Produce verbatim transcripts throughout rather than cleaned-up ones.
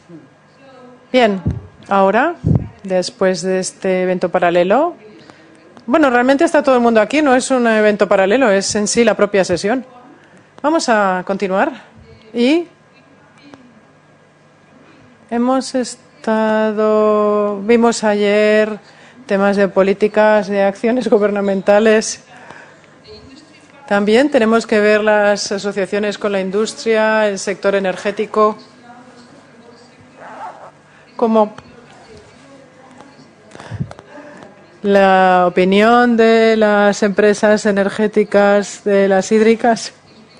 Bien, ahora, después de este evento paralelo, bueno, realmente está todo el mundo aquí, no es un evento paralelo, es en sí la propia sesión. Vamos a continuar y hemos estado, vimos ayer temas de políticas, de acciones gubernamentales. También tenemos que ver las asociaciones con la industria, el sector energético, como la opinión de las empresas energéticas, de las hídricas,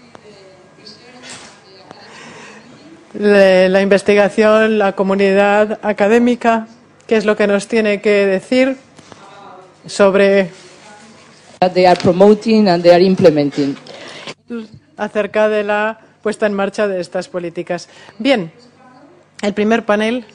la investigación, la comunidad académica, qué es lo que nos tiene que decir sobre they are promoting and they are implementing. acerca de la puesta en marcha de estas políticas. Bien, el primer panel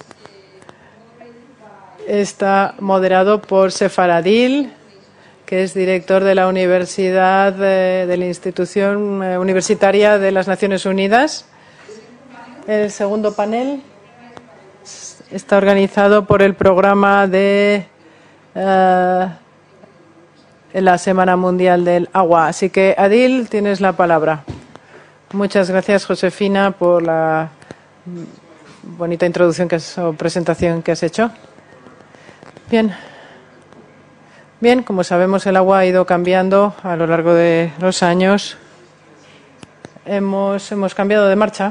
está moderado por Sefar Adil, que es director de la Universidad de, de la Institución Universitaria de las Naciones Unidas. El segundo panel está organizado por el programa de uh, la Semana Mundial del Agua. Así que, Adil, tienes la palabra. Muchas gracias, Josefina, por la bonita introducción que has, o presentación que has hecho. Bien. Bien, como sabemos, el agua ha ido cambiando a lo largo de los años. Hemos, hemos cambiado de marcha.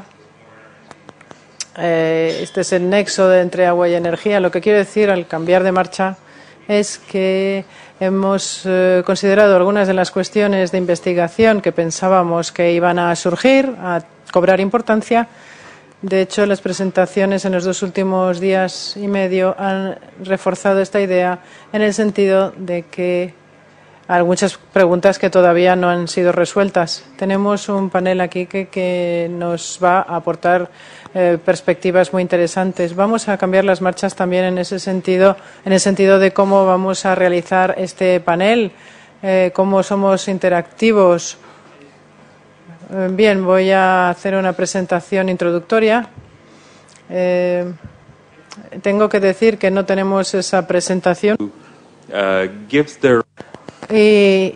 Eh, este es el nexo de entre agua y energía. Lo que quiero decir al cambiar de marcha es que hemos eh, considerado algunas de las cuestiones de investigación que pensábamos que iban a surgir, a cobrar importancia. De hecho, las presentaciones en los dos últimos días y medio han reforzado esta idea en el sentido de que hay muchas preguntas que todavía no han sido resueltas. Tenemos un panel aquí que, que nos va a aportar eh, perspectivas muy interesantes. Vamos a cambiar las marchas también en ese sentido, en el sentido de cómo vamos a realizar este panel, eh, cómo somos interactivos. Eh, bien, voy a hacer una presentación introductoria. Eh, tengo que decir que no tenemos esa presentación. Uh, gives their Y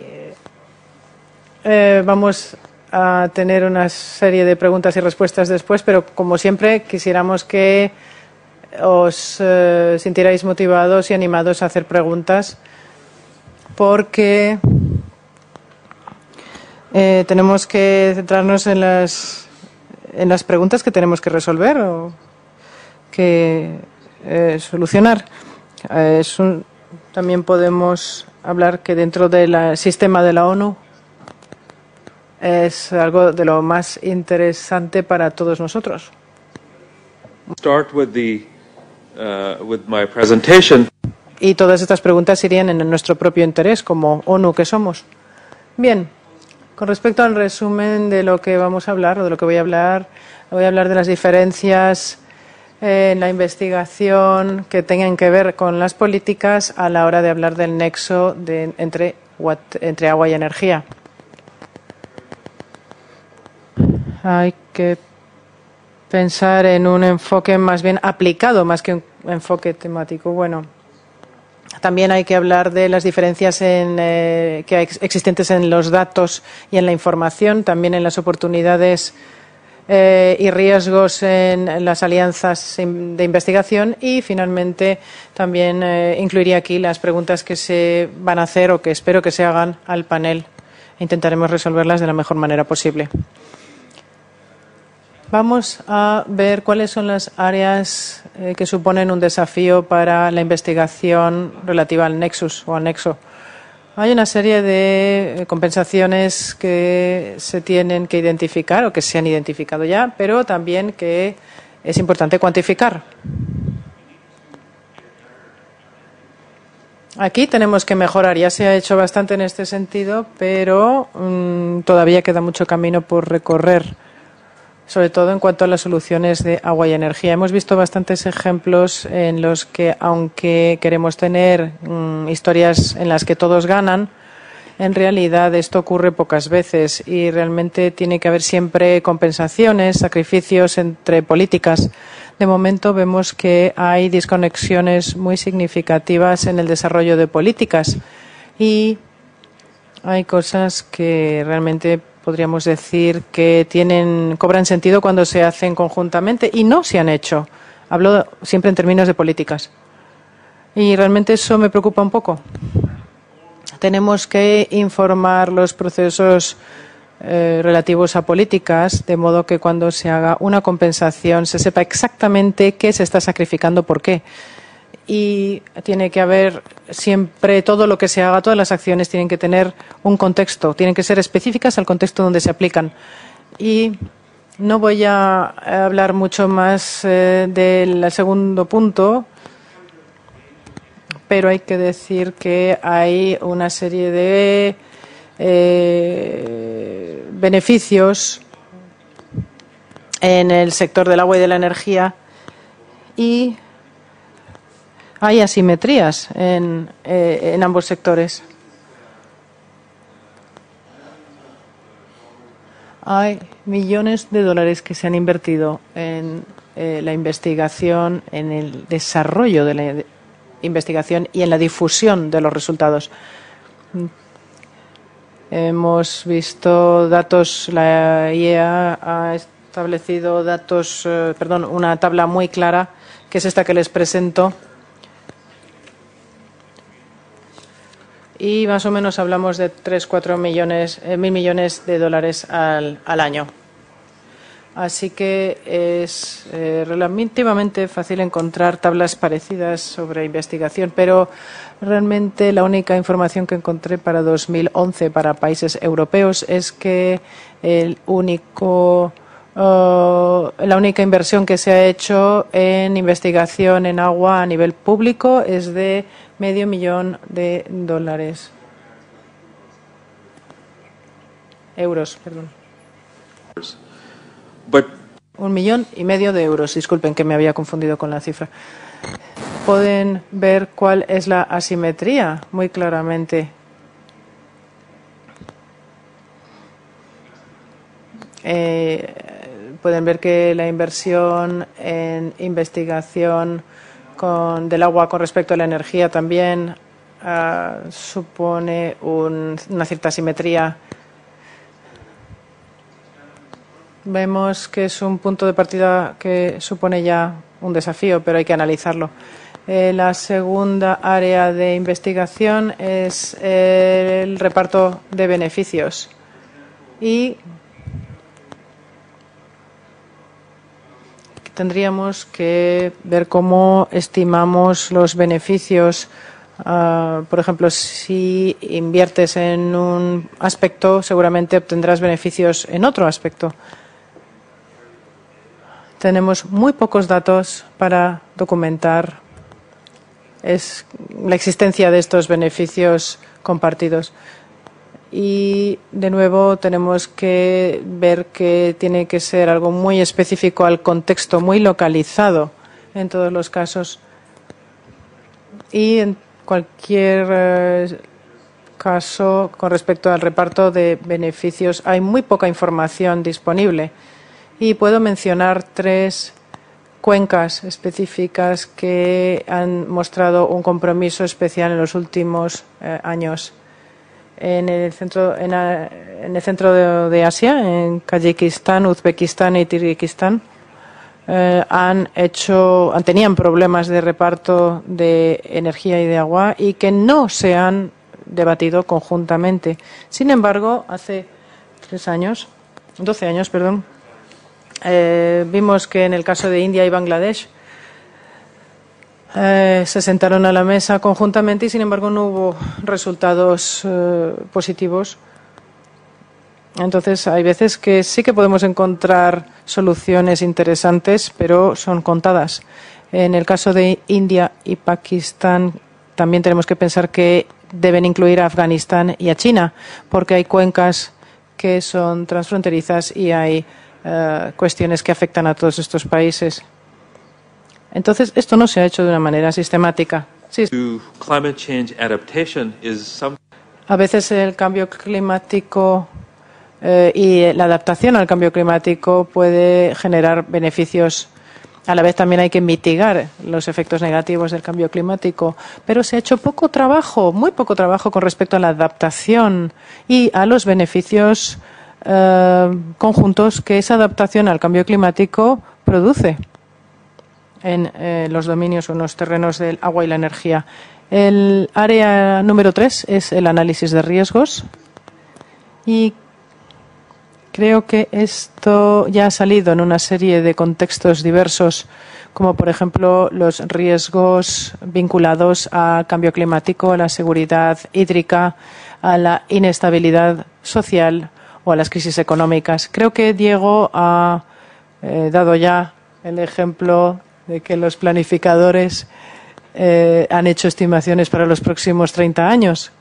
eh, vamos a tener una serie de preguntas y respuestas después, pero como siempre quisiéramos que os eh, sintierais motivados y animados a hacer preguntas, porque eh, tenemos que centrarnos en las, en las preguntas que tenemos que resolver o que eh, solucionar. Eh, es un, también podemos hablar que dentro del sistema de la ONU es algo de lo más interesante para todos nosotros. Start with the, uh, with my presentation. Y todas estas preguntas irían en nuestro propio interés como ONU que somos. Bien, con respecto al resumen de lo que vamos a hablar o de lo que voy a hablar, voy a hablar de las diferencias en la investigación que tengan que ver con las políticas a la hora de hablar del nexo de, entre, entre agua y energía. Hay que pensar en un enfoque más bien aplicado, más que un enfoque temático. Bueno, también hay que hablar de las diferencias en, eh, que hay existentes en los datos y en la información, también en las oportunidades Eh, y riesgos en, en las alianzas de investigación y finalmente también eh, incluiría aquí las preguntas que se van a hacer o que espero que se hagan al panel. Intentaremos resolverlas de la mejor manera posible. Vamos a ver cuáles son las áreas eh, que suponen un desafío para la investigación relativa al nexus o al nexo. Hay una serie de compensaciones que se tienen que identificar o que se han identificado ya, pero también que es importante cuantificar. Aquí tenemos que mejorar. Ya se ha hecho bastante en este sentido, pero mmm, todavía queda mucho camino por recorrer, sobre todo en cuanto a las soluciones de agua y energía. Hemos visto bastantes ejemplos en los que, aunque queremos tener mmm, historias en las que todos ganan, En realidad esto ocurre pocas veces y realmente tiene que haber siempre compensaciones, sacrificios entre políticas. De momento vemos que hay desconexiones muy significativas en el desarrollo de políticas y hay cosas que realmente podríamos decir que tienen, cobran sentido cuando se hacen conjuntamente y no se han hecho. Hablo siempre en términos de políticas. Y realmente eso me preocupa un poco. Tenemos que informar los procesos eh, relativos a políticas, de modo que cuando se haga una compensación se sepa exactamente qué se está sacrificando, por qué. Y tiene que haber siempre, todo lo que se haga, todas las acciones tienen que tener un contexto, tienen que ser específicas al contexto donde se aplican. Y no voy a hablar mucho más eh, del segundo punto, pero hay que decir que hay una serie de eh, beneficios en el sector del agua y de la energía y hay asimetrías en, eh, en ambos sectores. Hay millones de dólares que se han invertido en eh, la investigación, en el desarrollo de la investigación y en la difusión de los resultados. Hemos visto datos, la I E A ha establecido datos, eh, perdón, una tabla muy clara, que es esta que les presento. Y más o menos hablamos de tres, cuatro millones, eh, mil millones de dólares al, al año. Así que es eh, relativamente fácil encontrar tablas parecidas sobre investigación, pero realmente la única información que encontré para dos mil once para países europeos es que el único, uh, la única inversión que se ha hecho en investigación en agua a nivel público es de medio millón de dólares. Euros, perdón. But Un millón y medio de euros. Disculpen que me había confundido con la cifra. Pueden ver cuál es la asimetría muy claramente. Eh, pueden ver que la inversión en investigación con, del agua con respecto a la energía también uh, supone un, una cierta asimetría. Vemos que es un punto de partida que supone ya un desafío, pero hay que analizarlo. Eh, la segunda área de investigación es el reparto de beneficios. Y tendríamos que ver cómo estimamos los beneficios. Uh, por ejemplo, si inviertes en un aspecto, seguramente obtendrás beneficios en otro aspecto. Tenemos muy pocos datos para documentar es la existencia de estos beneficios compartidos. Y, de nuevo, tenemos que ver que tiene que ser algo muy específico al contexto, muy localizado en todos los casos. Y en cualquier eh, caso, con respecto al reparto de beneficios, hay muy poca información disponible. Y puedo mencionar tres cuencas específicas que han mostrado un compromiso especial en los últimos eh, años. En el centro, en, en el centro de, de Asia, en Kazajistán, Uzbekistán y Kirguistán, eh, han hecho, tenían problemas de reparto de energía y de agua y que no se han debatido conjuntamente. Sin embargo, hace tres años, doce años, perdón, eh, vimos que en el caso de India y Bangladesh Eh, se sentaron a la mesa conjuntamente y, sin embargo, no hubo resultados eh, positivos. Entonces, hay veces que sí que podemos encontrar soluciones interesantes, pero son contadas. En el caso de India y Pakistán, también tenemos que pensar que deben incluir a Afganistán y a China, porque hay cuencas que son transfronterizas y hay eh, cuestiones que afectan a todos estos países. Entonces, esto no se ha hecho de una manera sistemática. Sí. to climate change adaptation is some A veces el cambio climático eh, y la adaptación al cambio climático puede generar beneficios. A la vez también hay que mitigar los efectos negativos del cambio climático, pero se ha hecho poco trabajo, muy poco trabajo con respecto a la adaptación y a los beneficios eh, conjuntos que esa adaptación al cambio climático produce en eh, los dominios o en los terrenos del agua y la energía. El área número tres es el análisis de riesgos y creo que esto ya ha salido en una serie de contextos diversos, como por ejemplo los riesgos vinculados al cambio climático, a la seguridad hídrica, a la inestabilidad social o a las crisis económicas. Creo que Diego ha eh, dado ya el ejemplo de que los planificadores eh, han hecho estimaciones para los próximos treinta años.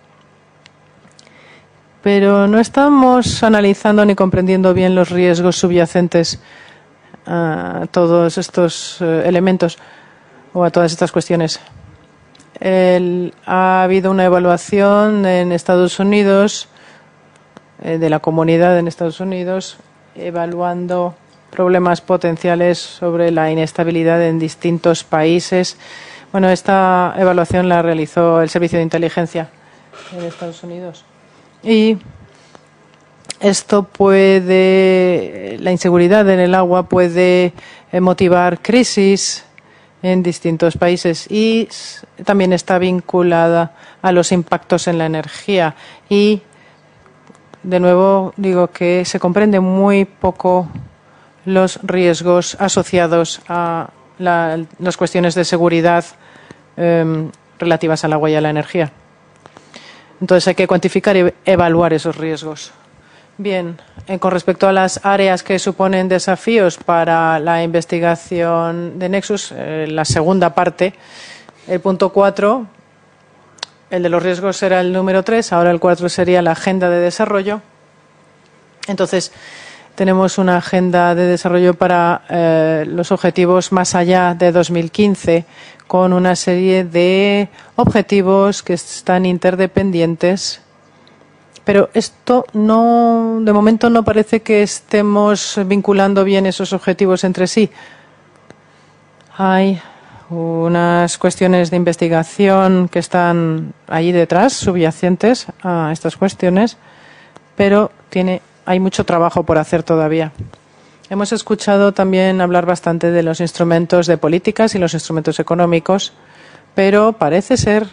Pero no estamos analizando ni comprendiendo bien los riesgos subyacentes a todos estos eh, elementos o a todas estas cuestiones. El, ha habido una evaluación en Estados Unidos, eh, de la comunidad en Estados Unidos, evaluando problemas potenciales sobre la inestabilidad en distintos países. Bueno, esta evaluación la realizó el Servicio de Inteligencia en Estados Unidos. Y esto puede, la inseguridad en el agua puede motivar crisis en distintos países y también está vinculada a los impactos en la energía. Y, de nuevo, digo que se comprende muy poco los riesgos asociados a la, las cuestiones de seguridad eh, relativas al agua y a la energía. Entonces hay que cuantificar y evaluar esos riesgos. Bien, eh, con respecto a las áreas que suponen desafíos para la investigación de Nexus, eh, la segunda parte, el punto cuatro, el de los riesgos era el número tres, ahora el cuatro sería la agenda de desarrollo. Entonces, tenemos una agenda de desarrollo para eh, los objetivos más allá de dos mil quince, con una serie de objetivos que están interdependientes. Pero esto no, de momento no parece que estemos vinculando bien esos objetivos entre sí. Hay unas cuestiones de investigación que están ahí detrás, subyacentes a estas cuestiones, pero tiene, hay mucho trabajo por hacer todavía. Hemos escuchado también hablar bastante de los instrumentos de políticas y los instrumentos económicos, pero parece ser,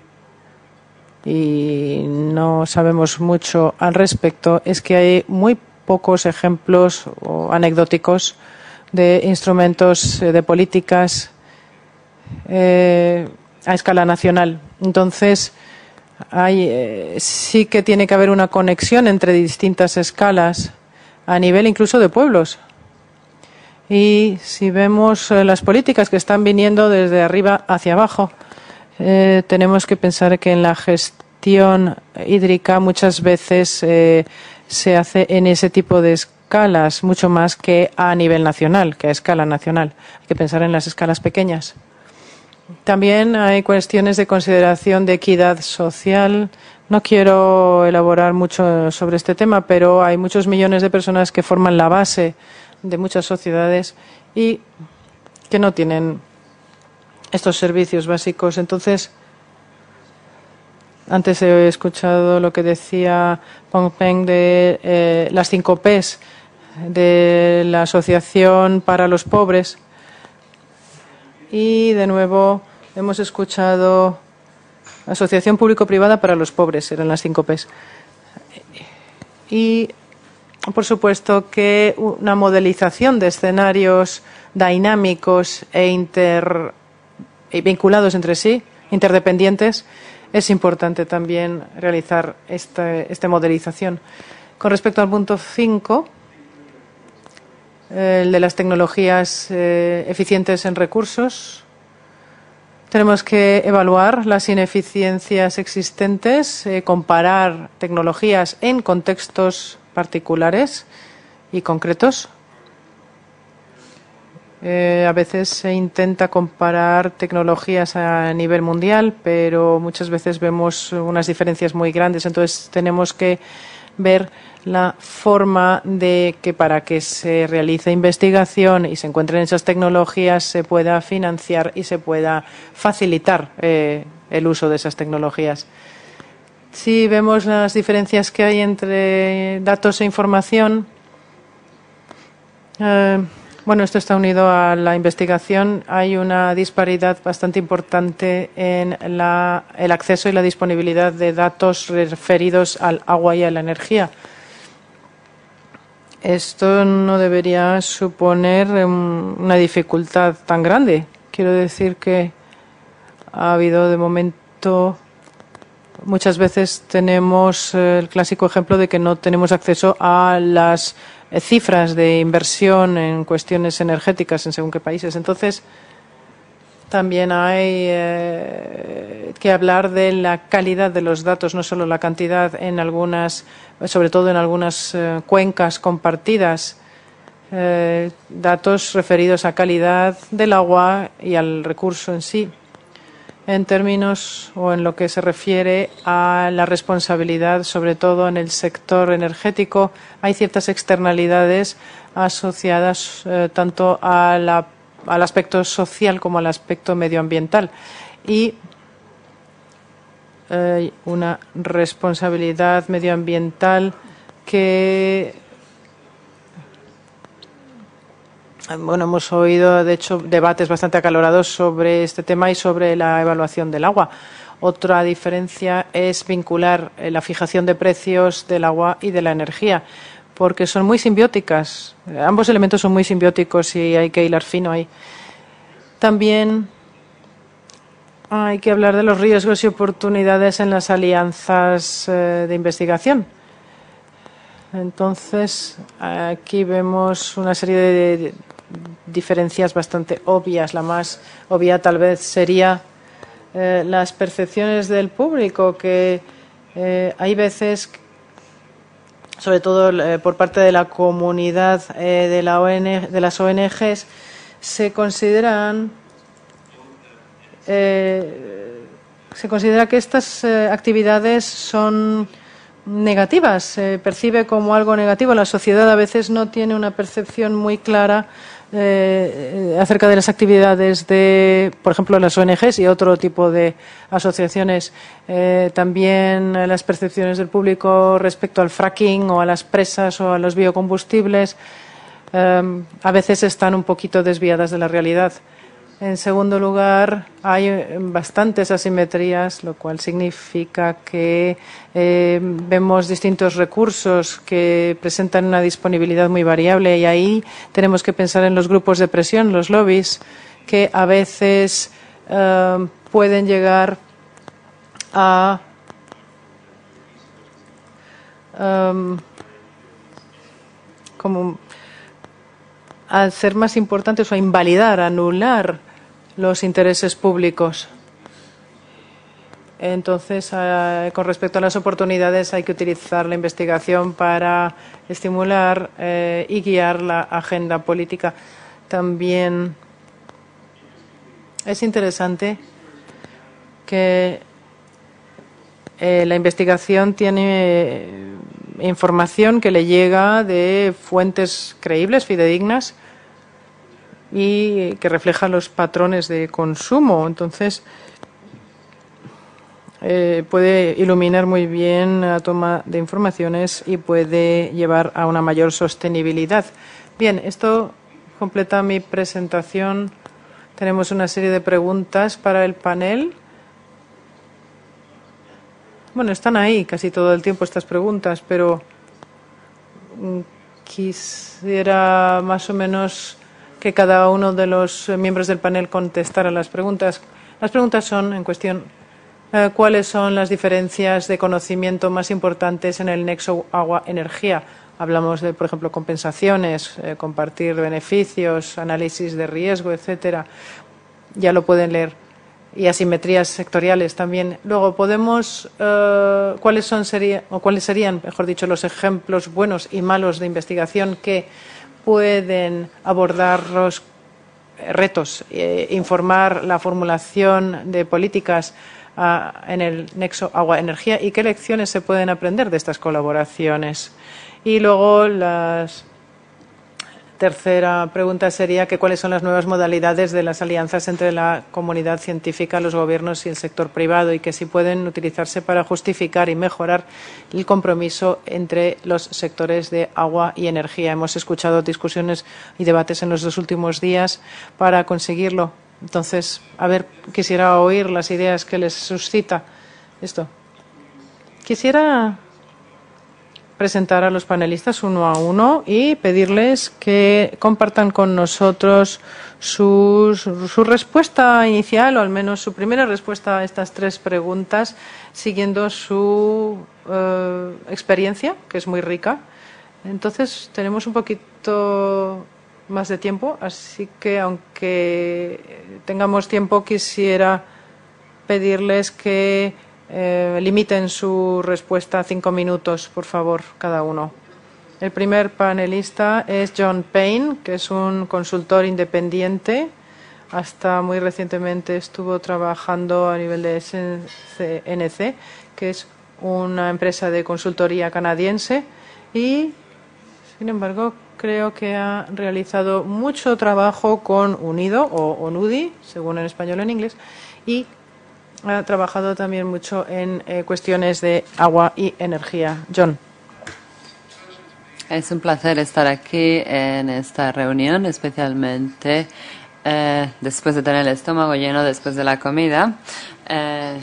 y no sabemos mucho al respecto, es que hay muy pocos ejemplos o anecdóticos de instrumentos de políticas eh, a escala nacional. Entonces, hay, eh, sí que tiene que haber una conexión entre distintas escalas a nivel incluso de pueblos. Y si vemos eh, las políticas que están viniendo desde arriba hacia abajo, eh, tenemos que pensar que en la gestión hídrica muchas veces eh, se hace en ese tipo de escalas, mucho más que a nivel nacional, que a escala nacional. Hay que pensar en las escalas pequeñas. También hay cuestiones de consideración de equidad social. No quiero elaborar mucho sobre este tema, pero hay muchos millones de personas que forman la base de muchas sociedades y que no tienen estos servicios básicos. Entonces, antes he escuchado lo que decía Peng Peng de eh, las cinco P's de la Asociación para los Pobres. Y, de nuevo, hemos escuchado Asociación Público-Privada para los Pobres, eran las cinco P's. Y, por supuesto, que una modelización de escenarios dinámicos e, inter, e vinculados entre sí, interdependientes, es importante también realizar esta, esta modelización. Con respecto al punto cinco, el de las tecnologías eh, eficientes en recursos, tenemos que evaluar las ineficiencias existentes, eh, comparar tecnologías en contextos particulares y concretos. Eh, a veces se intenta comparar tecnologías a nivel mundial, pero muchas veces vemos unas diferencias muy grandes. Entonces tenemos que ver la forma de que para que se realice investigación y se encuentren esas tecnologías se pueda financiar y se pueda facilitar eh, el uso de esas tecnologías. Si vemos las diferencias que hay entre datos e información, eh, bueno, esto está unido a la investigación. Hay una disparidad bastante importante en la, el acceso y la disponibilidad de datos referidos al agua y a la energía. Esto no debería suponer um, una dificultad tan grande. Quiero decir que ha habido de momento, muchas veces tenemos el clásico ejemplo de que no tenemos acceso a las cifras de inversión en cuestiones energéticas en según qué países. Entonces, también hay eh, que hablar de la calidad de los datos, no solo la cantidad, en algunas, sobre todo en algunas eh, cuencas compartidas, eh, datos referidos a calidad del agua y al recurso en sí. En términos o en lo que se refiere a la responsabilidad, sobre todo en el sector energético, hay ciertas externalidades asociadas eh, tanto a la, al aspecto social como al aspecto medioambiental y eh, una responsabilidad medioambiental que Bueno, hemos oído, de hecho, debates bastante acalorados sobre este tema y sobre la evaluación del agua. Otra diferencia es vincular la fijación de precios del agua y de la energía, porque son muy simbióticas. Ambos elementos son muy simbióticos y hay que hilar fino ahí. También hay que hablar de los riesgos y oportunidades en las alianzas eh, de investigación. Entonces, aquí vemos una serie de diferencias bastante obvias. La más obvia tal vez sería eh, las percepciones del público, que eh, hay veces, sobre todo eh, por parte de la comunidad eh, de, la O N G, de las O N Ges, se consideran eh, se considera que estas eh, actividades son negativas, se percibe como algo negativo. La sociedad a veces no tiene una percepción muy clara eh, acerca de las actividades de, por ejemplo, las O N Ges y otro tipo de asociaciones. Eh, también las percepciones del público respecto al fracking o a las presas o a los biocombustibles eh, a veces están un poquito desviadas de la realidad. En segundo lugar, hay bastantes asimetrías, lo cual significa que eh, vemos distintos recursos que presentan una disponibilidad muy variable y ahí tenemos que pensar en los grupos de presión, los lobbies, que a veces eh, pueden llegar a um, como a ser más importantes o a invalidar, a anular los intereses públicos. Entonces, eh, con respecto a las oportunidades, hay que utilizar la investigación para estimular eh, y guiar la agenda política. También es interesante que eh, la investigación tiene información que le llega de fuentes creíbles, fidedignas, y que refleja los patrones de consumo. Entonces, eh, puede iluminar muy bien la toma de informaciones y puede llevar a una mayor sostenibilidad. Bien, esto completa mi presentación. Tenemos una serie de preguntas para el panel. Bueno, están ahí casi todo el tiempo estas preguntas, pero quisiera más o menos que cada uno de los miembros del panel contestara las preguntas. Las preguntas son, en cuestión, eh, ¿cuáles son las diferencias de conocimiento más importantes en el nexo agua-energía? Hablamos de, por ejemplo, compensaciones, eh, compartir beneficios, análisis de riesgo, etcétera. Ya lo pueden leer. Y asimetrías sectoriales también. Luego podemos, eh, ¿cuáles son sería, o cuáles serían, mejor dicho, los ejemplos buenos y malos de investigación que pueden abordarlos retos, eh, informar la formulación de políticas uh, en el nexo agua-energía y qué lecciones se pueden aprender de estas colaboraciones. Y luego la tercera pregunta sería que cuáles son las nuevas modalidades de las alianzas entre la comunidad científica, los gobiernos y el sector privado y que si pueden utilizarse para justificar y mejorar el compromiso entre los sectores de agua y energía. Hemos escuchado discusiones y debates en los dos últimos días para conseguirlo. Entonces, a ver, quisiera oír las ideas que les suscita esto. Quisiera presentar a los panelistas uno a uno y pedirles que compartan con nosotros su, su, su respuesta inicial, o al menos su primera respuesta a estas tres preguntas, siguiendo su eh, experiencia, que es muy rica. Entonces, tenemos un poquito más de tiempo, así que aunque tengamos tiempo, quisiera pedirles que Eh, limiten su respuesta a cinco minutos, por favor, cada uno. El primer panelista es John Payne, que es un consultor independiente. Hasta muy recientemente estuvo trabajando a nivel de S N C, que es una empresa de consultoría canadiense. Y, sin embargo, creo que ha realizado mucho trabajo con UNIDO o ONUDI, según en español o en inglés, y ha trabajado también mucho en eh, cuestiones de agua y energía. John. Es un placer estar aquí en esta reunión, especialmente eh, después de tener el estómago lleno después de la comida. Eh,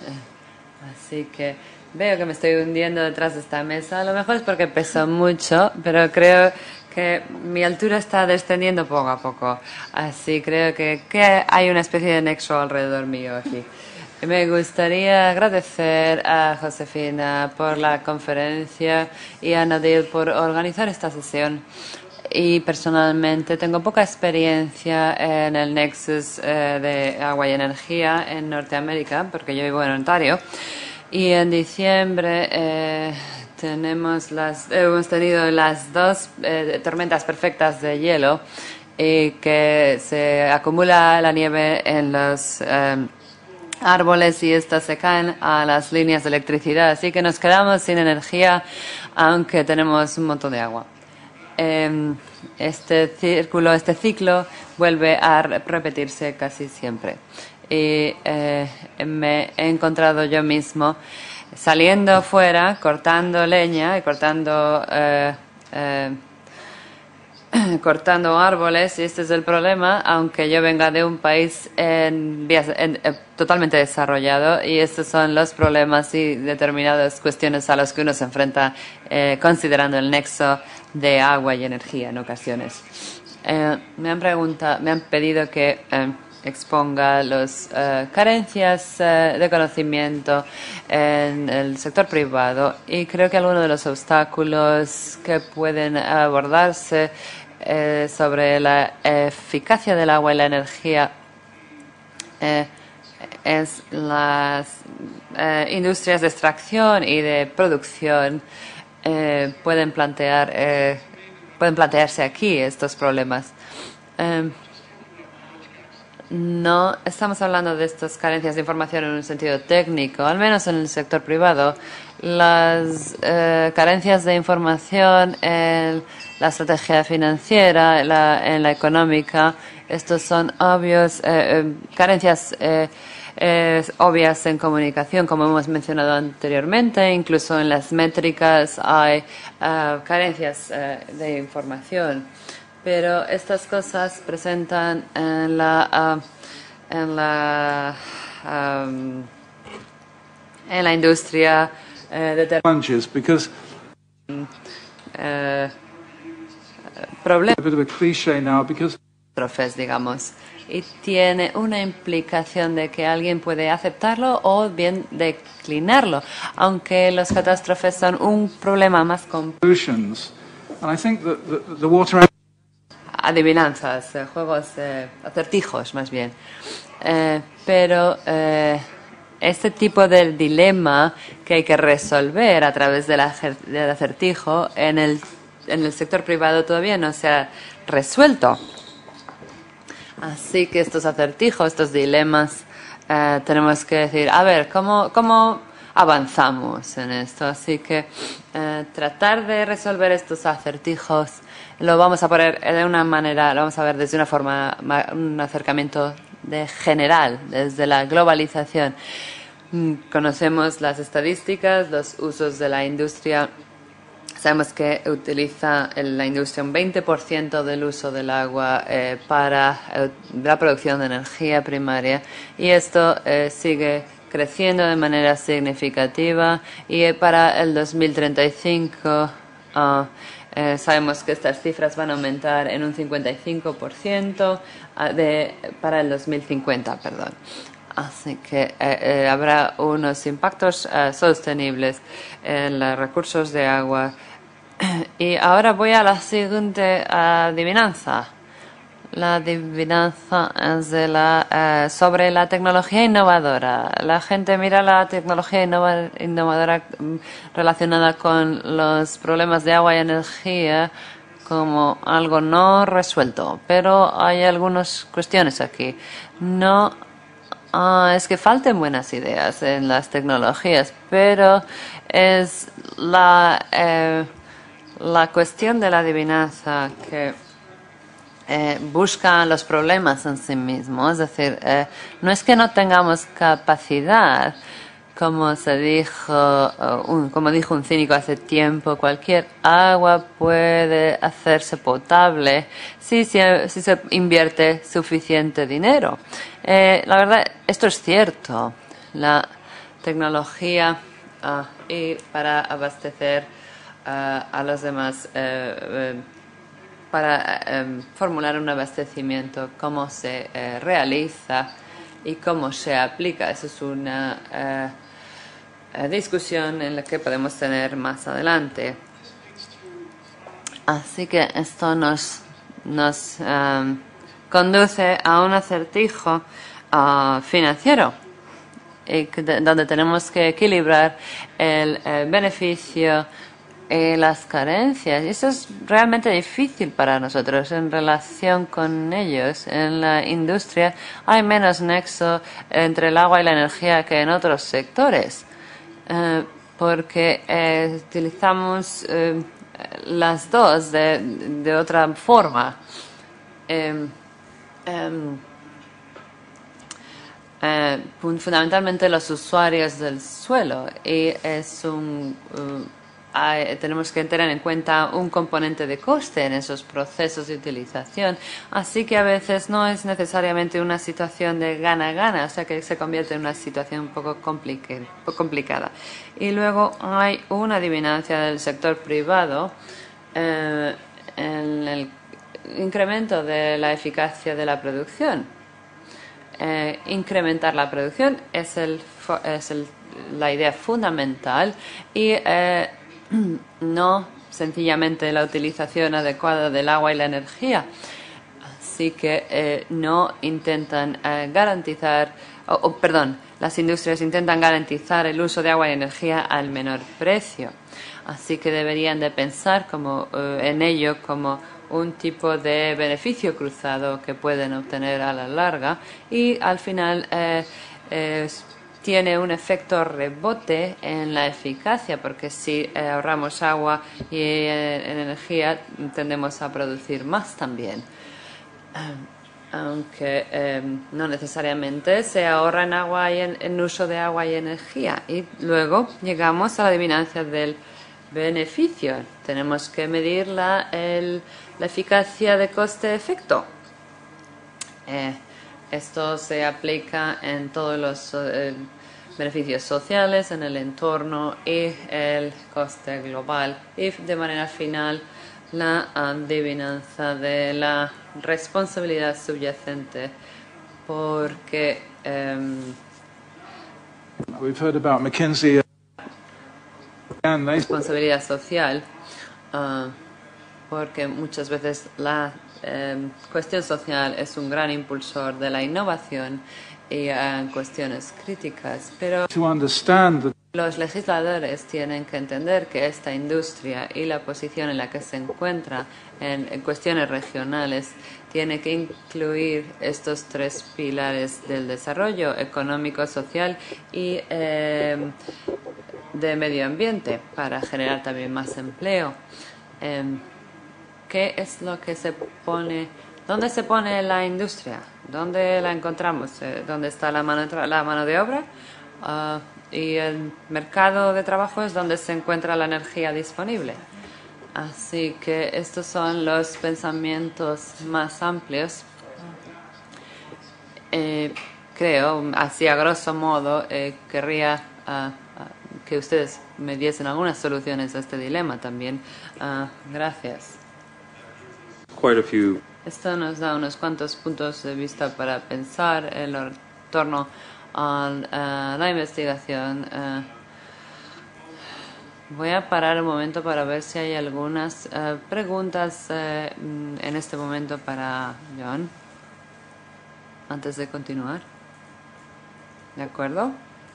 así que veo que me estoy hundiendo detrás de esta mesa. A lo mejor es porque peso mucho, pero creo que mi altura está descendiendo poco a poco. Así creo que, que hay una especie de nexo alrededor mío aquí. Me gustaría agradecer a Josefina por la conferencia y a Nadir por organizar esta sesión. Y personalmente tengo poca experiencia en el Nexus eh, de agua y energía en Norteamérica, porque yo vivo en Ontario. Y en diciembre eh, tenemos las, hemos tenido las dos eh, tormentas perfectas de hielo y que se acumula la nieve en los Eh, árboles y estas se caen a las líneas de electricidad, así que nos quedamos sin energía aunque tenemos un montón de agua. Este círculo, este ciclo vuelve a repetirse casi siempre. Y eh, me he encontrado yo mismo saliendo fuera, cortando leña y cortando eh, eh, cortando árboles, y este es el problema, aunque yo venga de un país en, en, en, totalmente desarrollado, y estos son los problemas y determinadas cuestiones a las que uno se enfrenta eh, considerando el nexo de agua y energía en ocasiones. Eh, me han preguntado, me han pedido que eh, exponga las uh, carencias uh, de conocimiento en el sector privado, y creo que algunos de los obstáculos que pueden abordarse eh, sobre la eficacia del agua y la energía eh, es las eh, industrias de extracción y de producción eh, pueden plantear eh, pueden plantearse aquí estos problemas. Eh, No estamos hablando de estas carencias de información en un sentido técnico, al menos en el sector privado. Las eh, carencias de información en la estrategia financiera, la, en la económica, estos son obvios, eh, eh, carencias eh, eh, obvias en comunicación, como hemos mencionado anteriormente. Incluso en las métricas hay uh, carencias uh, de información. Pero estas cosas presentan en la, uh, en la, um, en la industria uh, de challenges because uh, problemas, a bit of a cliché now because digamos, y tiene una implicación de que alguien puede aceptarlo o bien declinarlo, aunque las catástrofes son un problema más complejo. solutions, and I think that the, the water Adivinanzas, eh, juegos, eh, acertijos más bien. Eh, pero eh, este tipo de dilema que hay que resolver a través del, acer del acertijo en el, en el sector privado todavía no se ha resuelto. Así que estos acertijos, estos dilemas, eh, tenemos que decir, a ver, ¿cómo, cómo avanzamos en esto? Así que eh, tratar de resolver estos acertijos lo vamos a poner de una manera, lo vamos a ver desde una forma, un acercamiento de general, desde la globalización. Conocemos las estadísticas, los usos de la industria. Sabemos que utiliza la industria un veinte por ciento del uso del agua eh, para eh, la producción de energía primaria, y esto eh, sigue creciendo de manera significativa, y eh, para el dos mil treinta y cinco uh, eh, sabemos que estas cifras van a aumentar en un cincuenta y cinco por ciento uh, de, para el dos mil cincuenta, perdón. Así que eh, eh, habrá unos impactos eh, sostenibles en los recursos de agua. Y ahora voy a la siguiente adivinanza. La adivinanza es de la, eh, sobre la tecnología innovadora. La gente mira la tecnología innova, innovadora relacionada con los problemas de agua y energía como algo no resuelto. Pero hay algunas cuestiones aquí. No Uh, es que falten buenas ideas en las tecnologías, pero es la, eh, la cuestión de la adivinanza que eh, busca los problemas en sí mismo. Es decir, eh, no es que no tengamos capacidad, como se dijo, uh, un, como dijo un cínico hace tiempo, cualquier agua puede hacerse potable si, si, si se invierte suficiente dinero. Eh, la verdad, esto es cierto. La tecnología uh, y para abastecer uh, a los demás, uh, uh, para uh, formular un abastecimiento, cómo se uh, realiza y cómo se aplica. Eso es una uh, discusión en la que podemos tener más adelante. Así que esto nos, nos um, conduce a un acertijo uh, financiero, y que de, donde tenemos que equilibrar el, el beneficio y las carencias. Y eso es realmente difícil para nosotros en relación con ellos. En la industria hay menos nexo entre el agua y la energía que en otros sectores. Uh, porque eh, utilizamos eh, las dos de, de otra forma. Eh, eh, eh, fundamentalmente los usuarios del suelo, y es un uh, hay, tenemos que tener en cuenta un componente de coste en esos procesos de utilización, así que a veces no es necesariamente una situación de gana-gana, o sea que se convierte en una situación un poco complicada. Y luego hay una adivinancia del sector privado eh, en el incremento de la eficacia de la producción. Eh, incrementar la producción es, el, es el, la idea fundamental, y eh, no sencillamente la utilización adecuada del agua y la energía. Así que eh, no intentan eh, garantizar, o oh, oh, perdón, las industrias intentan garantizar el uso de agua y energía al menor precio. Así que deberían de pensar como, eh, en ello como un tipo de beneficio cruzado que pueden obtener a la larga, y al final eh, eh, tiene un efecto rebote en la eficacia, porque si eh, ahorramos agua y eh, energía tendemos a producir más también. Aunque eh, no necesariamente se ahorra en agua y en, en uso de agua y energía. Y luego llegamos a la adivinancia del beneficio. Tenemos que medir la, el, la eficacia de coste-efecto. Eh, esto se aplica en todos los eh, beneficios sociales, en el entorno y el coste global. Y de manera final, la adivinanza de la responsabilidad subyacente, porque um, We've heard about McKinsey and they responsabilidad social, uh, porque muchas veces la um, cuestión social es un gran impulsor de la innovación y uh, cuestiones críticas, pero to understand that Los legisladores tienen que entender que esta industria y la posición en la que se encuentra en, en cuestiones regionales tiene que incluir estos tres pilares del desarrollo económico, social y eh, de medio ambiente para generar también más empleo. Eh, ¿Qué es lo que se pone? ¿Dónde se pone la industria? ¿Dónde la encontramos? ¿Dónde está la mano, la mano de obra? Uh, y el mercado de trabajo es donde se encuentra la energía disponible. Así que estos son los pensamientos más amplios. Eh, creo, así a grosso modo, eh, querría uh, uh, que ustedes me diesen algunas soluciones a este dilema también. Uh, gracias. Quite a few. Esto nos da unos cuantos puntos de vista para pensar en torno a uh, la investigación. Uh, voy a parar un momento para ver si hay algunas uh, preguntas uh, en este momento para John, antes de continuar. ¿De acuerdo?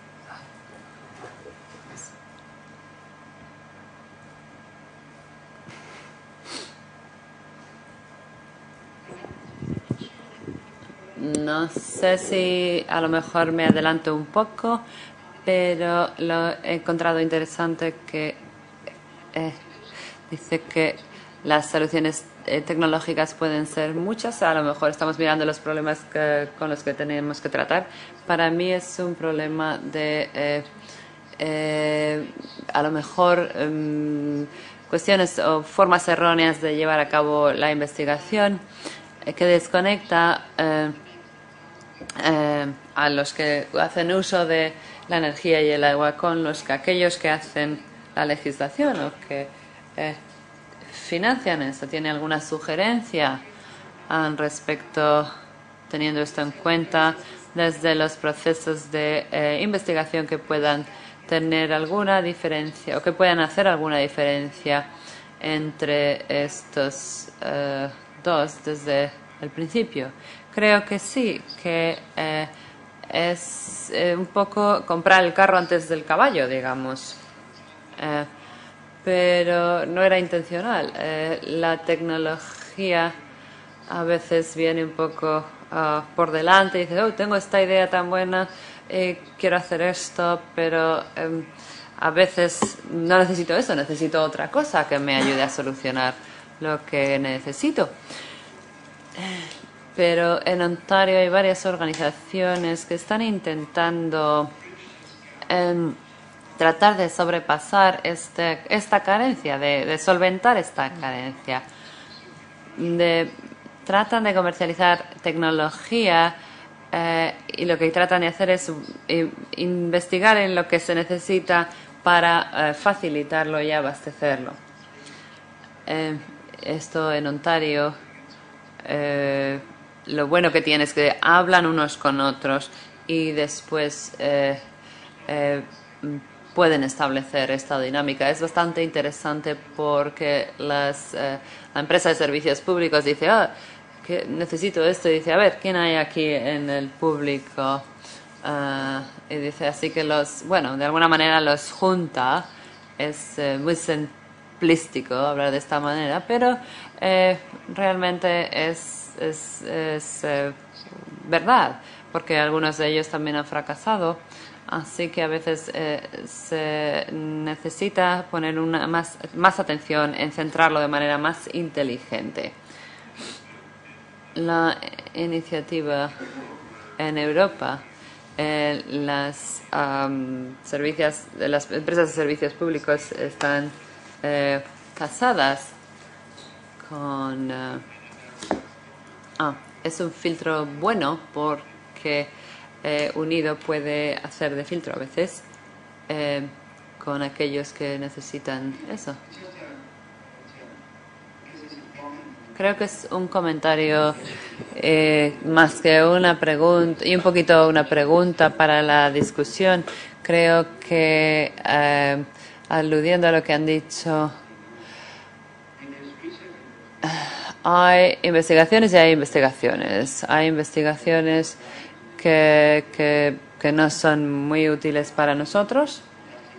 No sé si a lo mejor me adelanto un poco, pero lo he encontrado interesante que eh, dice que las soluciones eh, tecnológicas pueden ser muchas. A lo mejor estamos mirando los problemas que, con los que tenemos que tratar. Para mí es un problema de eh, eh, a lo mejor eh, cuestiones o formas erróneas de llevar a cabo la investigación eh, que desconecta eh, Eh, a los que hacen uso de la energía y el agua con los que aquellos que hacen la legislación o que eh, financian esto. ¿Tiene alguna sugerencia al respecto, teniendo esto en cuenta, desde los procesos de eh, investigación que puedan tener alguna diferencia o que puedan hacer alguna diferencia entre estos eh, dos desde el principio? Creo que sí, que eh, es eh, un poco comprar el carro antes del caballo, digamos. Eh, pero no era intencional. Eh, la tecnología a veces viene un poco uh, por delante y dice, oh, tengo esta idea tan buena, eh, quiero hacer esto, pero eh, a veces no necesito eso, necesito otra cosa que me ayude a solucionar lo que necesito. Pero en Ontario hay varias organizaciones que están intentando eh, tratar de sobrepasar este, esta carencia, de, de solventar esta carencia. De, tratan de comercializar tecnología eh, y lo que tratan de hacer es eh, investigar en lo que se necesita para eh, facilitarlo y abastecerlo. Eh, esto en Ontario... Eh, lo bueno que tiene es que hablan unos con otros y después eh, eh, pueden establecer esta dinámica. Es bastante interesante porque las, eh, la empresa de servicios públicos dice, ah, que necesito esto, y dice, a ver, ¿quién hay aquí en el público? Uh, y dice, así que los, bueno, de alguna manera los junta. Es eh, muy simplístico hablar de esta manera, pero eh, realmente es es, es eh, verdad, porque algunos de ellos también han fracasado, así que a veces eh, se necesita poner una más, más atención en centrarlo de manera más inteligente. La iniciativa en Europa, eh, las, um, servicios, las empresas de servicios públicos están eh, casadas con... Uh, Ah, es un filtro bueno porque eh, unido puede hacer de filtro a veces eh, con aquellos que necesitan eso. Creo que es un comentario eh, más que una pregunta y un poquito una pregunta para la discusión. Creo que eh, aludiendo a lo que han dicho, hay investigaciones y hay investigaciones. Hay investigaciones que, que, que no son muy útiles para nosotros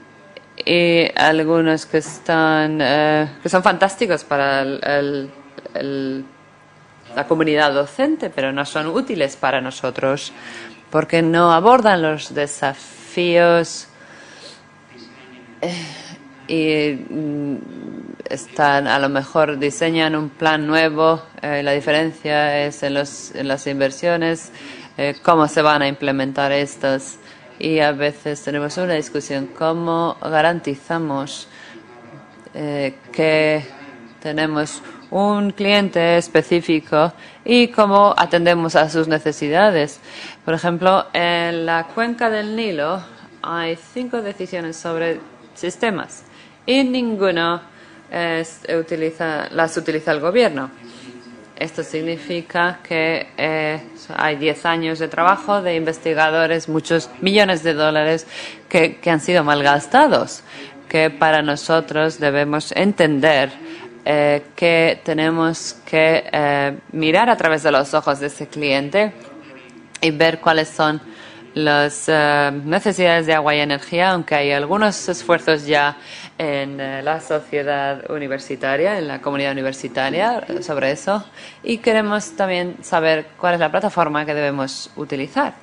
y algunos que están eh, que son fantásticos para el, el, el, la comunidad docente, pero no son útiles para nosotros porque no abordan los desafíos eh, y mm, están, a lo mejor diseñan un plan nuevo. Eh, la diferencia es en, los, en las inversiones, eh, cómo se van a implementar estas. Y a veces tenemos una discusión, cómo garantizamos eh, que tenemos un cliente específico y cómo atendemos a sus necesidades. Por ejemplo, en la cuenca del Nilo hay cinco decisiones sobre sistemas y ninguno es, utiliza, las utiliza el gobierno. Esto significa que eh, hay diez años de trabajo de investigadores, muchos millones de dólares que, que han sido malgastados, que para nosotros debemos entender eh, que tenemos que eh, mirar a través de los ojos de ese cliente y ver cuáles son las uh, necesidades de agua y energía, aunque hay algunos esfuerzos ya en uh, la sociedad universitaria, en la comunidad universitaria sobre eso, y queremos también saber cuál es la plataforma que debemos utilizar.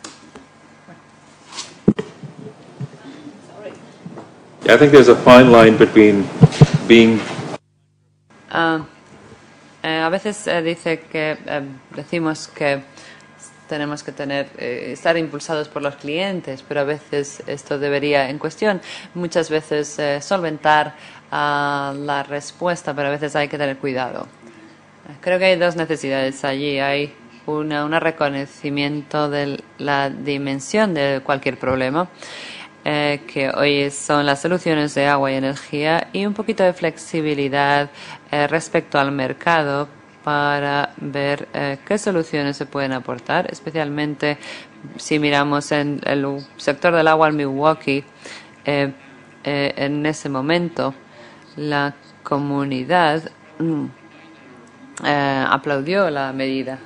Yeah, I think there's a fine line between being Uh, eh, a veces eh, dice que eh, decimos que tenemos que tener eh, estar impulsados por los clientes, pero a veces esto debería en cuestión muchas veces eh, solventar uh, la respuesta, pero a veces hay que tener cuidado. Creo que hay dos necesidades allí. Hay una, un reconocimiento de la dimensión de cualquier problema, eh, que hoy son las soluciones de agua y energía, y un poquito de flexibilidad eh, respecto al mercado para ver eh, qué soluciones se pueden aportar, especialmente si miramos en el sector del agua en Milwaukee. Eh, eh, en ese momento la comunidad mm, eh, aplaudió la medida,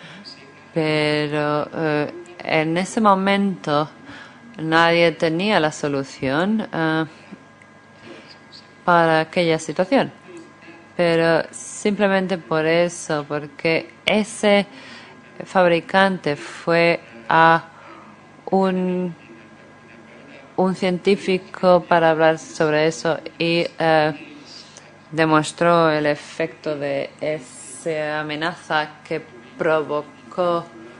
pero eh, en ese momento nadie tenía la solución eh, para aquella situación. Pero simplemente por eso, porque ese fabricante fue a un, un científico para hablar sobre eso y eh, demostró el efecto de esa amenaza que provocó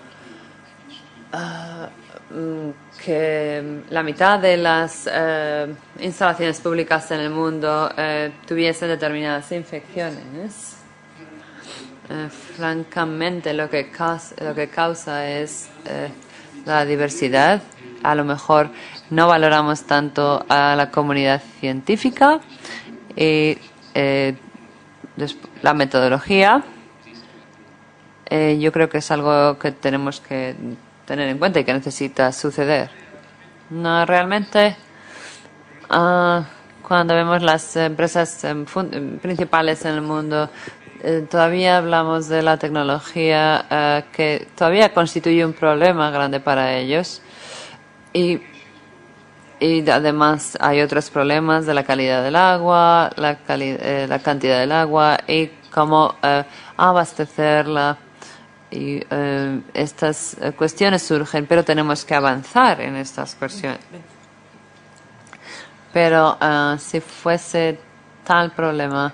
uh, que la mitad de las eh, instalaciones públicas en el mundo eh, tuviesen determinadas infecciones. Eh, francamente, lo que causa, lo que causa es eh, la diversidad. A lo mejor no valoramos tanto a la comunidad científica y eh, la metodología. Eh, yo creo que es algo que tenemos que tener en cuenta y que necesita suceder. No, realmente, uh, cuando vemos las empresas um, principales en el mundo, eh, todavía hablamos de la tecnología uh, que todavía constituye un problema grande para ellos. Y, y además hay otros problemas de la calidad del agua, la, cali eh, la cantidad del agua y cómo uh, abastecerla. Y eh, estas eh, cuestiones surgen, pero tenemos que avanzar en estas cuestiones. Pero uh, si fuese tal problema,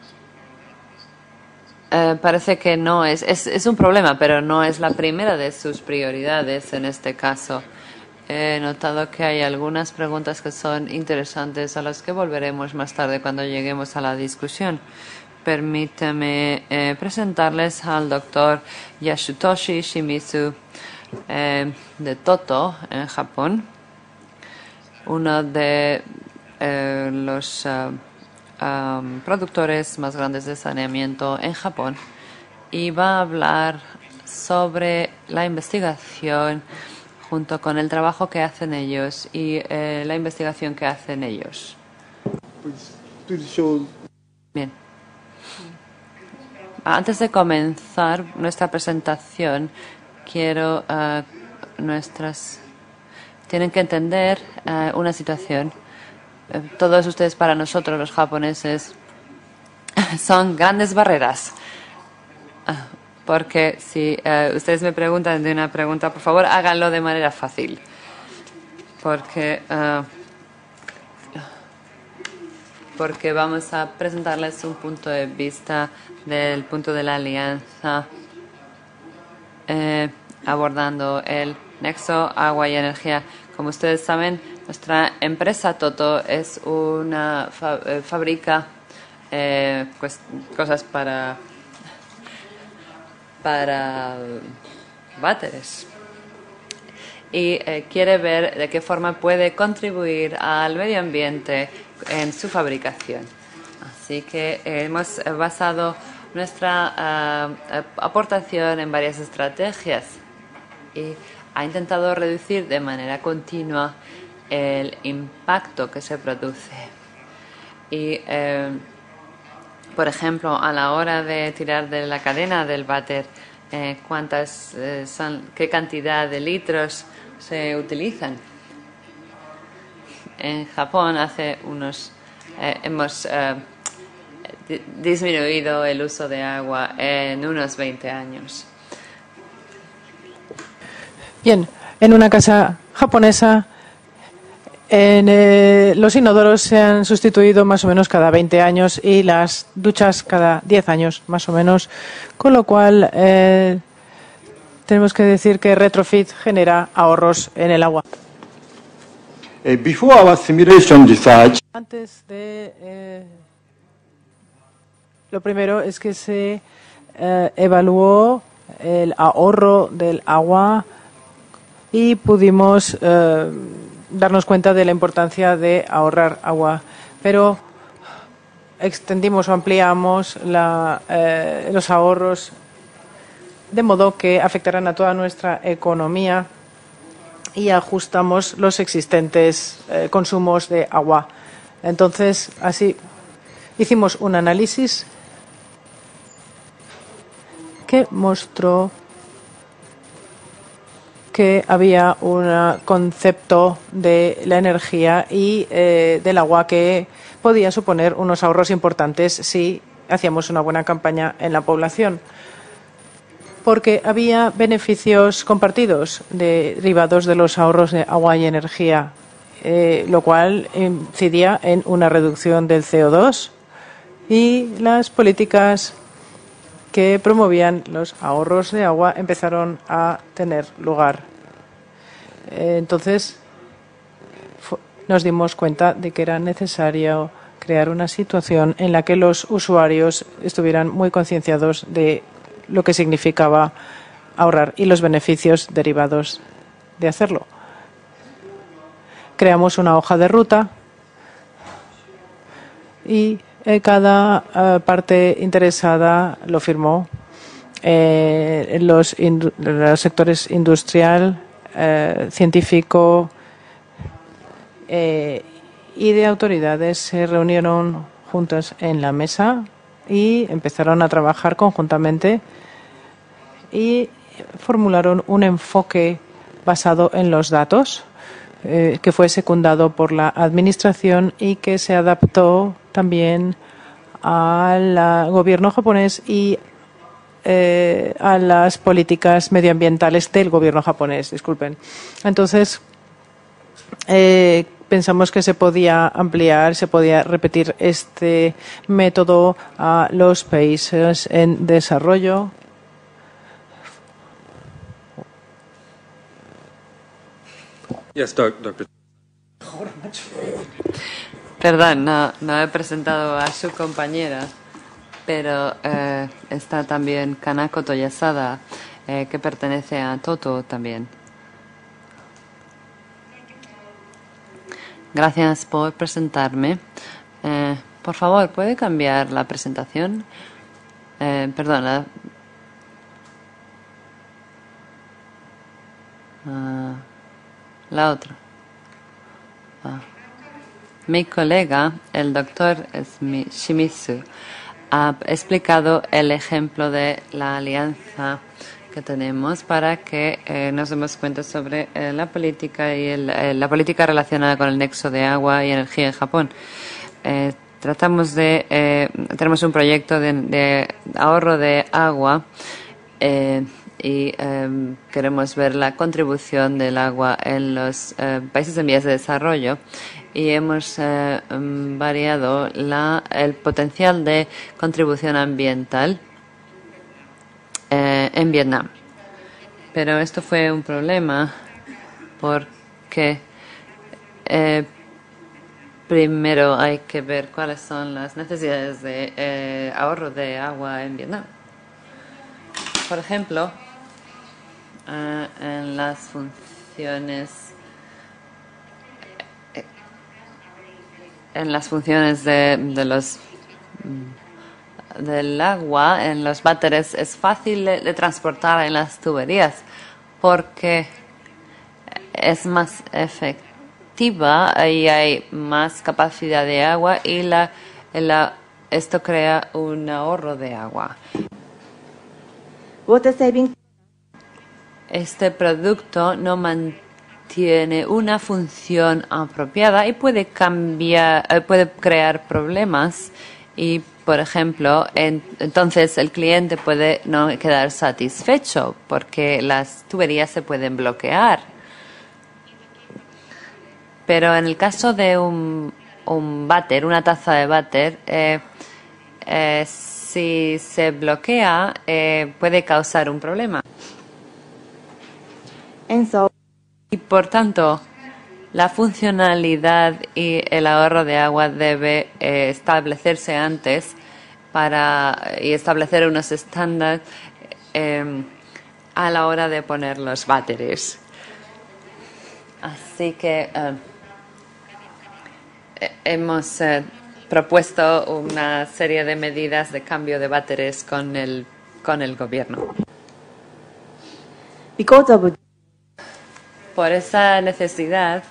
eh, parece que no es, es, es un problema, pero no es la primera de sus prioridades en este caso. He notado que hay algunas preguntas que son interesantes a las que volveremos más tarde cuando lleguemos a la discusión. Permítame eh, presentarles al doctor Yasutoshi Shimizu eh, de Toto, en Japón, uno de eh, los uh, um, productores más grandes de saneamiento en Japón, y va a hablar sobre la investigación junto con el trabajo que hacen ellos y eh, la investigación que hacen ellos. Bien. Antes de comenzar nuestra presentación, quiero uh, nuestras tienen que entender uh, una situación. todos ustedes para nosotros, los japoneses, son grandes barreras. Porque si uh, ustedes me preguntan de una pregunta, por favor, háganlo de manera fácil. Porque, uh, porque vamos a presentarles un punto de vista del punto de la alianza, eh, abordando el nexo agua y energía. Como ustedes saben, nuestra empresa Toto es una fa eh, fábrica eh, pues, cosas para para váteres y eh, quiere ver de qué forma puede contribuir al medio ambiente en su fabricación. Así que eh, hemos basado nuestra uh, aportación en varias estrategias y ha intentado reducir de manera continua el impacto que se produce. Y, eh, por ejemplo, a la hora de tirar de la cadena del váter, eh, cuántas eh, son, qué cantidad de litros se utilizan. En Japón hace unos eh, hemos eh, disminuido el uso de agua en unos veinte años. Bien, en una casa japonesa en, eh, los inodoros se han sustituido más o menos cada veinte años y las duchas cada diez años más o menos, con lo cual eh, tenemos que decir que retrofit genera ahorros en el agua. Uh, before our simulation research, Antes de eh, lo primero es que se eh, evaluó el ahorro del agua y pudimos eh, darnos cuenta de la importancia de ahorrar agua, pero extendimos o ampliamos la, eh, los ahorros de modo que afectarán a toda nuestra economía y ajustamos los existentes eh, consumos de agua. Entonces, así hicimos un análisis que mostró que había un concepto de la energía y eh, del agua que podía suponer unos ahorros importantes si hacíamos una buena campaña en la población, porque había beneficios compartidos derivados de los ahorros de agua y energía, eh, lo cual incidía en una reducción del C O dos y las políticas que promovían los ahorros de agua empezaron a tener lugar. Entonces, nos dimos cuenta de que era necesario crear una situación en la que los usuarios estuvieran muy concienciados de lo que significaba ahorrar y los beneficios derivados de hacerlo. Creamos una hoja de ruta y Eh, cada uh, parte interesada lo firmó. Eh, los, los sectores industrial, eh, científico eh, y de autoridades se reunieron juntas en la mesa y empezaron a trabajar conjuntamente y formularon un enfoque basado en los datos eh, que fue secundado por la administración y que se adaptó también al gobierno japonés y eh, a las políticas medioambientales del gobierno japonés. Disculpen. Entonces, eh, pensamos que se podía ampliar, se podía repetir este método a los países en desarrollo. Yes, doctor Perdón, no, no he presentado a su compañera, pero eh, está también Kanako Toyasada, eh, que pertenece a Toto también. Gracias por presentarme. Eh, por favor, ¿puede cambiar la presentación? Eh, perdón, la, uh, la otra. Ah. Mi colega, el doctor Shimizu, ha explicado el ejemplo de la alianza que tenemos para que eh, nos demos cuenta sobre eh, la política y el, eh, la política relacionada con el nexo de agua y energía en Japón. Eh, tratamos de eh, tenemos un proyecto de, de ahorro de agua eh, y eh, queremos ver la contribución del agua en los eh, países en vías de desarrollo. Y hemos eh, variado la, el potencial de contribución ambiental eh, en Vietnam. Pero esto fue un problema porque eh, primero hay que ver cuáles son las necesidades de eh, ahorro de agua en Vietnam. Por ejemplo, eh, en las funciones en las funciones de, de los del agua en los váteres es fácil de, de transportar en las tuberías porque es más efectiva y hay más capacidad de agua y la, la esto crea un ahorro de agua. Water saving. Este producto no mantiene tiene una función apropiada y puede cambiar, eh, puede crear problemas y, por ejemplo, en, entonces el cliente puede no quedar satisfecho porque las tuberías se pueden bloquear. Pero en el caso de un, un váter, una taza de váter, eh, eh, si se bloquea eh, puede causar un problema. And so Y por tanto, la funcionalidad y el ahorro de agua debe eh, establecerse antes para y establecer unos estándares eh, a la hora de poner los váteres. Así que eh, hemos eh, propuesto una serie de medidas de cambio de váteres con el con el gobierno. because of Por esa necesidad,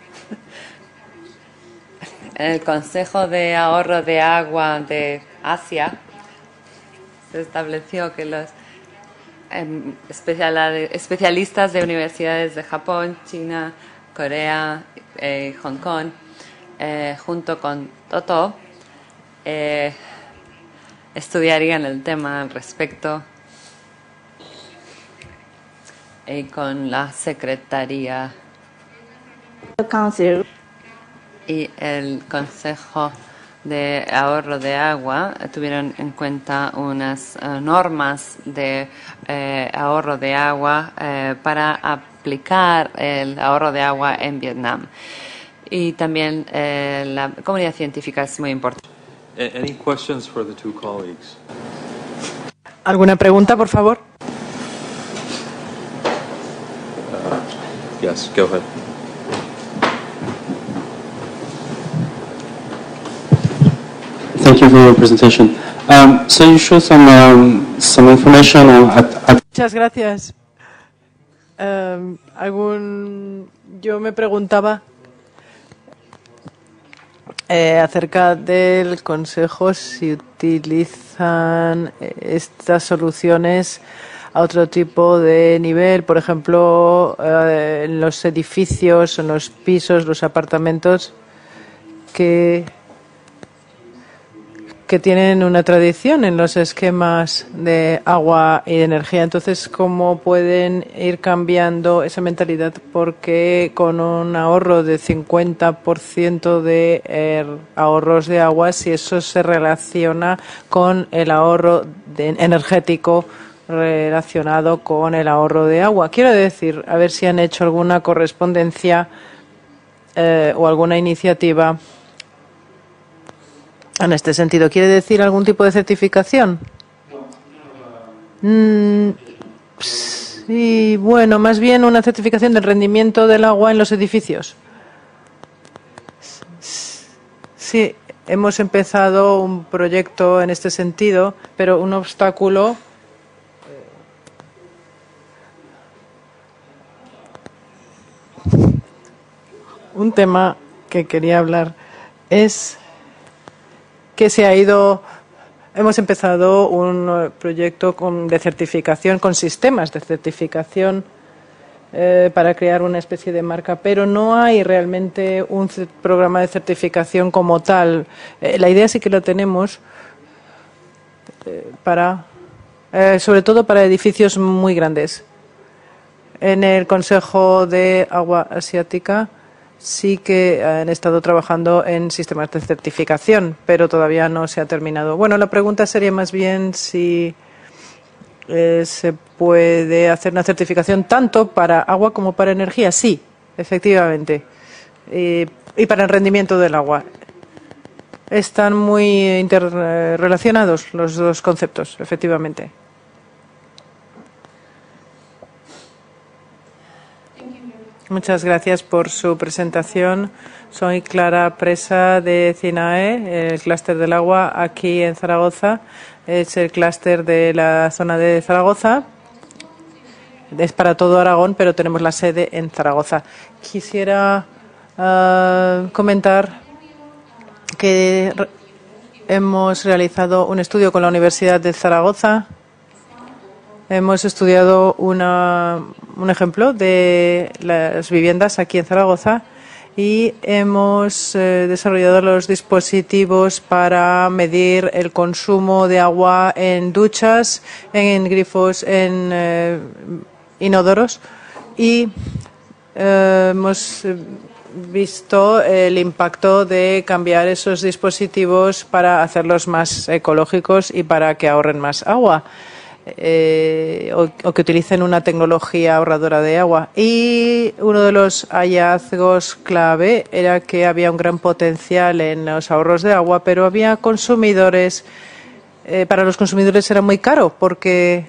el Consejo de Ahorro de Agua de Asia se estableció que los eh, especialistas de universidades de Japón, China, Corea, eh, Hong Kong, eh, junto con Toto, eh, estudiarían el tema al respecto. Y con la Secretaría the council y el Consejo de Ahorro de Agua tuvieron en cuenta unas uh, normas de eh, ahorro de agua eh, para aplicar el ahorro de agua en Vietnam. Y también eh, la comunidad científica es muy importante. Any questions for the two colleagues? ¿Alguna pregunta, por favor? Yes, go ahead. Thank you for your presentation. Um, so you showed some um, some information on at, at Muchas gracias. Eh, algún, yo me preguntaba eh, acerca del Consejo si utilizan estas soluciones a otro tipo de nivel, por ejemplo, eh, en los edificios, en los pisos, los apartamentos que, que tienen una tradición en los esquemas de agua y de energía. Entonces, ¿cómo pueden ir cambiando esa mentalidad? Porque con un ahorro de cincuenta por ciento de eh, ahorros de agua, si eso se relaciona con el ahorro de, energético relacionado con el ahorro de agua. Quiero decir, a ver si han hecho alguna correspondencia eh, o alguna iniciativa en este sentido. ¿Quiere decir algún tipo de certificación? Mm, sí, bueno, más bien una certificación del rendimiento del agua en los edificios. Sí, hemos empezado un proyecto en este sentido, pero un obstáculo un tema que quería hablar es que se ha ido hemos empezado un proyecto con, de certificación, con sistemas de certificación eh, para crear una especie de marca, pero no hay realmente un programa de certificación como tal. Eh, la idea sí que la tenemos eh, para, eh, sobre todo para edificios muy grandes. En el Consejo de Agua Asiática sí que han estado trabajando en sistemas de certificación, pero todavía no se ha terminado. Bueno, la pregunta sería más bien si eh, se puede hacer una certificación tanto para agua como para energía. Sí, efectivamente. Y, y para el rendimiento del agua. Están muy interrelacionados los dos conceptos, efectivamente. Muchas gracias por su presentación. Soy Clara Presa de CINAE, el clúster del agua aquí en Zaragoza. Es el clúster de la zona de Zaragoza. Es para todo Aragón, pero tenemos la sede en Zaragoza. Quisiera uh, comentar que re hemos realizado un estudio con la Universidad de Zaragoza. Hemos estudiado una, un ejemplo de las viviendas aquí en Zaragoza y hemos eh, desarrollado los dispositivos para medir el consumo de agua en duchas, en grifos, en eh, inodoros y eh, hemos visto el impacto de cambiar esos dispositivos para hacerlos más ecológicos y para que ahorren más agua. Eh, o, o que utilicen una tecnología ahorradora de agua. Y uno de los hallazgos clave era que había un gran potencial en los ahorros de agua, pero había consumidores, eh, para los consumidores era muy caro porque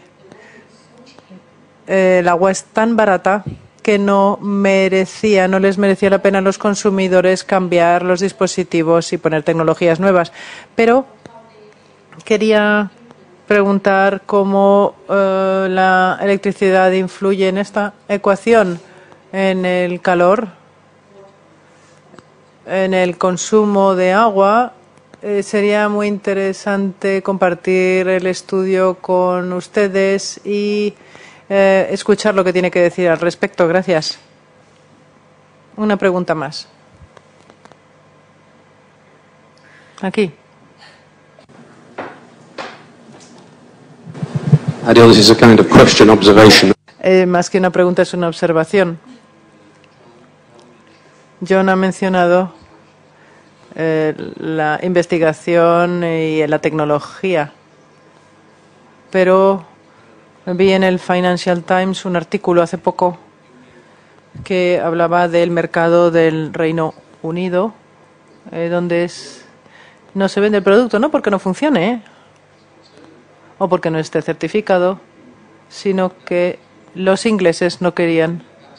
eh, el agua es tan barata que no merecía, no les merecía la pena a los consumidores cambiar los dispositivos y poner tecnologías nuevas. Pero quería preguntar cómo uh, la electricidad influye en esta ecuación, en el calor, en el consumo de agua. Eh, sería muy interesante compartir el estudio con ustedes y eh, escuchar lo que tiene que decir al respecto. Gracias. Una pregunta más. Aquí. This is a kind of question observation. Eh, más que una pregunta, es una observación. John ha mencionado eh, la investigación y la tecnología, pero vi en el Financial Times un artículo hace poco que hablaba del mercado del Reino Unido, eh, donde es, no se vende el producto, no porque no funcione, ¿eh? o porque no esté certificado, sino que los ingleses no querían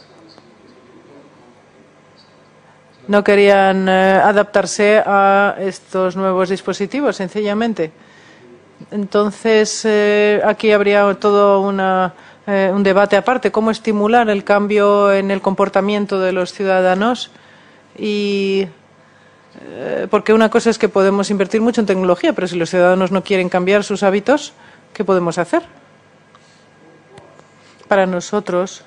no querían eh, adaptarse a estos nuevos dispositivos, sencillamente. Entonces, eh, aquí habría todo una, eh, un debate aparte, cómo estimular el cambio en el comportamiento de los ciudadanos y eh, porque una cosa es que podemos invertir mucho en tecnología, pero si los ciudadanos no quieren cambiar sus hábitos, ¿qué podemos hacer? Para nosotros,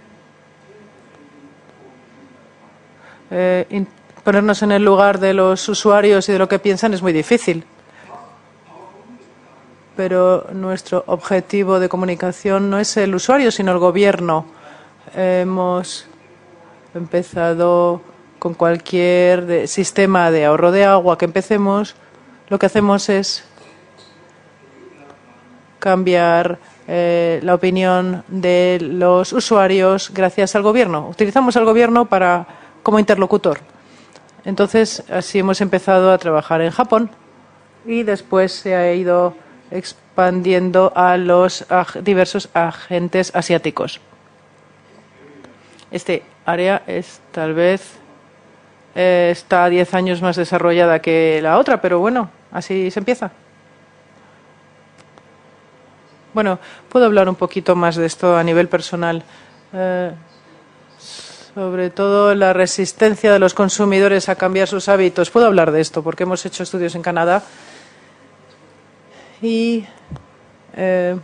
eh, ponernos en el lugar de los usuarios y de lo que piensan es muy difícil. Pero nuestro objetivo de comunicación no es el usuario, sino el gobierno. Hemos empezado con cualquier de, sistema de ahorro de agua que empecemos. Lo que hacemos es cambiar eh, la opinión de los usuarios gracias al gobierno. Utilizamos al gobierno para como interlocutor. Entonces, así hemos empezado a trabajar en Japón y después se ha ido expandiendo a los ag- diversos agentes asiáticos. Este área es tal vez eh, está diez años más desarrollada que la otra, pero bueno, así se empieza. Bueno, puedo hablar un poquito más de esto a nivel personal. Eh, sobre todo la resistencia de los consumidores a cambiar sus hábitos. Puedo hablar de esto porque hemos hecho estudios en Canadá Y eh,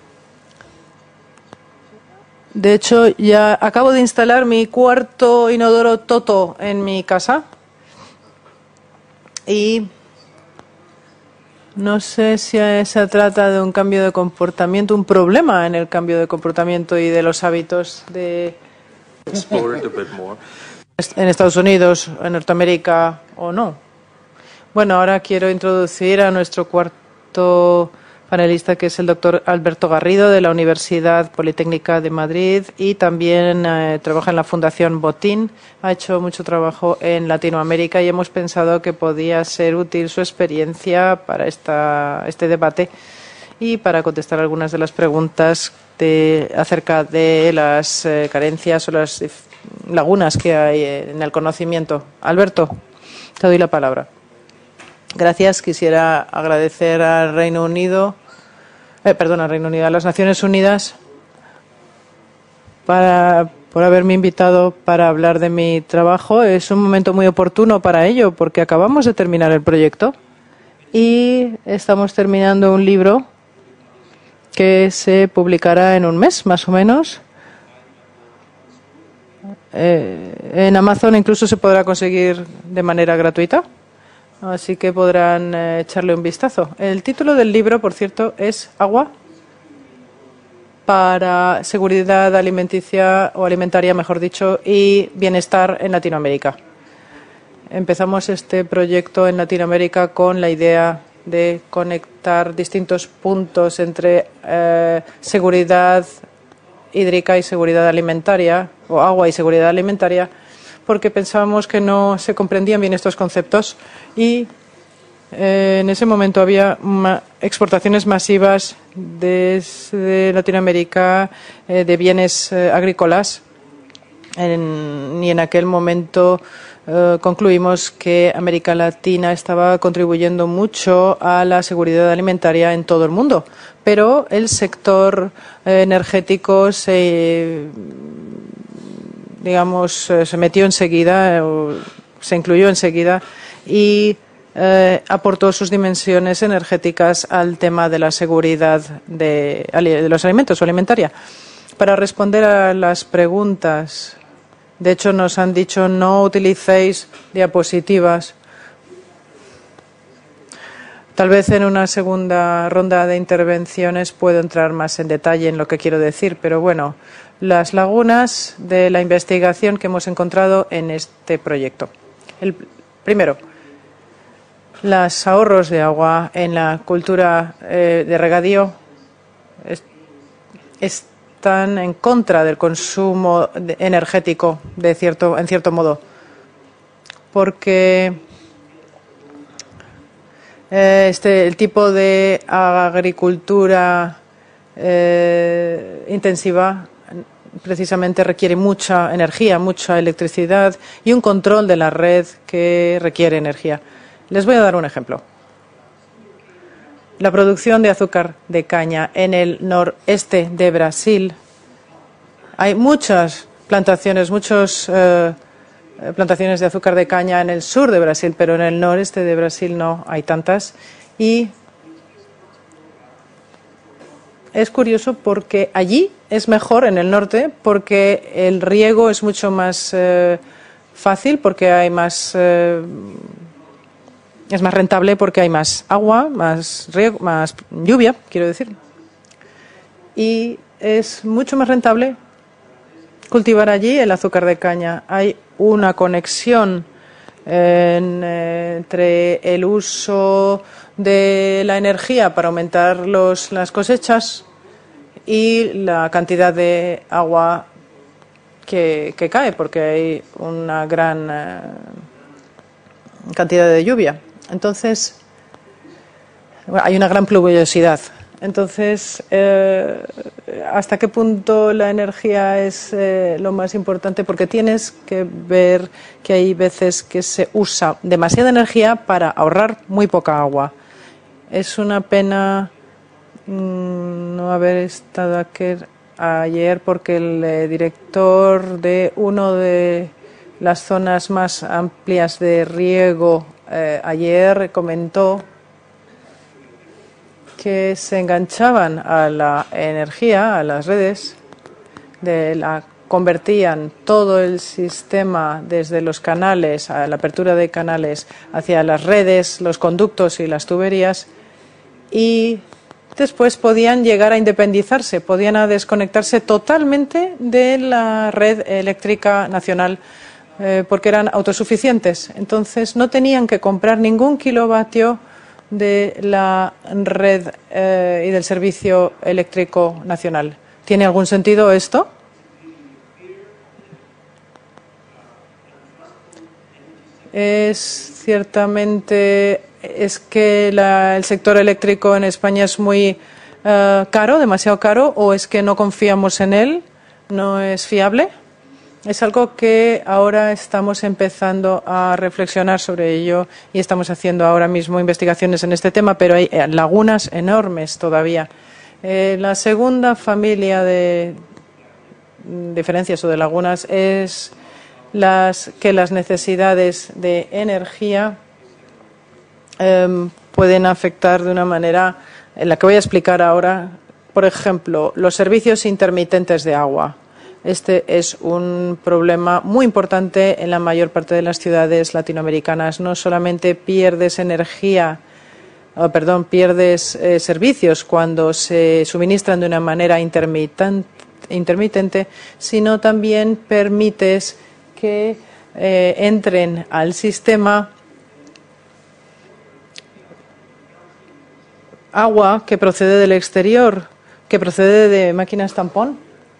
de hecho ya acabo de instalar mi cuarto inodoro Toto en mi casa y no sé si se trata de un cambio de comportamiento, un problema en el cambio de comportamiento y de los hábitos de Explore it a bit more. en Estados Unidos, en Norteamérica o no. Bueno, ahora quiero introducir a nuestro cuarto panelista, que es el doctor Alberto Garrido, de la Universidad Politécnica de Madrid, y también eh, trabaja en la Fundación Botín. Ha hecho mucho trabajo en Latinoamérica y hemos pensado que podía ser útil su experiencia para esta, este debate y para contestar algunas de las preguntas de, acerca de las eh, carencias o las lagunas que hay en el conocimiento. Alberto, te doy la palabra. Gracias. Quisiera agradecer al Reino Unido, eh, perdón, al Reino Unido, a las Naciones Unidas para, por haberme invitado para hablar de mi trabajo. Es un momento muy oportuno para ello porque acabamos de terminar el proyecto y estamos terminando un libro que se publicará en un mes, más o menos. Eh, en Amazon incluso se podrá conseguir de manera gratuita. Así que podrán eh, echarle un vistazo. El título del libro, por cierto, es Agua para seguridad alimenticia o alimentaria, mejor dicho, y bienestar en Latinoamérica. Empezamos este proyecto en Latinoamérica con la idea de conectar distintos puntos entre eh, seguridad hídrica y seguridad alimentaria, o agua y seguridad alimentaria, porque pensábamos que no se comprendían bien estos conceptos y eh, en ese momento había ma exportaciones masivas desde Latinoamérica eh, de bienes eh, agrícolas en, y en aquel momento eh, concluimos que América Latina estaba contribuyendo mucho a la seguridad alimentaria en todo el mundo, pero el sector eh, energético se digamos, eh, se metió enseguida, eh, se incluyó enseguida y eh, aportó sus dimensiones energéticas al tema de la seguridad de, de los alimentos o alimentaria. Para responder a las preguntas, de hecho nos han dicho no utilicéis diapositivas. Tal vez en una segunda ronda de intervenciones puedo entrar más en detalle en lo que quiero decir, pero bueno, las lagunas de la investigación que hemos encontrado en este proyecto. El primero, los ahorros de agua en la cultura eh, de regadío es, están en contra del consumo de, energético de cierto, en cierto modo, porque eh, este, el tipo de agricultura eh, intensiva precisamente requiere mucha energía, mucha electricidad y un control de la red que requiere energía. Les voy a dar un ejemplo. La producción de azúcar de caña en el noreste de Brasil. Hay muchas plantaciones, muchas eh, plantaciones de azúcar de caña en el sur de Brasil, pero en el noreste de Brasil no hay tantas. Y es curioso porque allí es mejor, en el norte, porque el riego es mucho más eh, fácil, porque hay más, eh, es más rentable, porque hay más agua, más riego, más lluvia, quiero decir. Y es mucho más rentable cultivar allí el azúcar de caña. Hay una conexión en, eh, entre el uso de la energía para aumentar los, las cosechas y la cantidad de agua que, que cae, porque hay una gran eh, cantidad de lluvia. Entonces, bueno, hay una gran pluviosidad. Entonces, eh, ¿hasta qué punto la energía es eh, lo más importante? Porque tienes que ver que hay veces que se usa demasiada energía para ahorrar muy poca agua. Es una pena mmm, no haber estado aquí ayer porque el eh, director de una de las zonas más amplias de riego eh, ayer comentó que se enganchaban a la energía, a las redes, de la, convertían todo el sistema desde los canales, a la apertura de canales, hacia las redes, los conductos y las tuberías, y después podían llegar a independizarse, podían a desconectarse totalmente de la red eléctrica nacional eh, porque eran autosuficientes. Entonces no tenían que comprar ningún kilovatio de la red eh, y del servicio eléctrico nacional. ¿Tiene algún sentido esto? Es ciertamente es que la, el sector eléctrico en España es muy uh, caro, demasiado caro, o es que no confiamos en él, no es fiable. Es algo que ahora estamos empezando a reflexionar sobre ello y estamos haciendo ahora mismo investigaciones en este tema, pero hay lagunas enormes todavía. Eh, la segunda familia de diferencias o de lagunas es las, que las necesidades de energía eh, pueden afectar de una manera en la que voy a explicar ahora. Por ejemplo, los servicios intermitentes de agua. Este es un problema muy importante en la mayor parte de las ciudades latinoamericanas. No solamente pierdes energía, oh, perdón, pierdes eh, servicios cuando se suministran de una manera intermitente, intermitente, sino también permites que eh, entren al sistema agua que procede del exterior, que procede de máquinas tampón.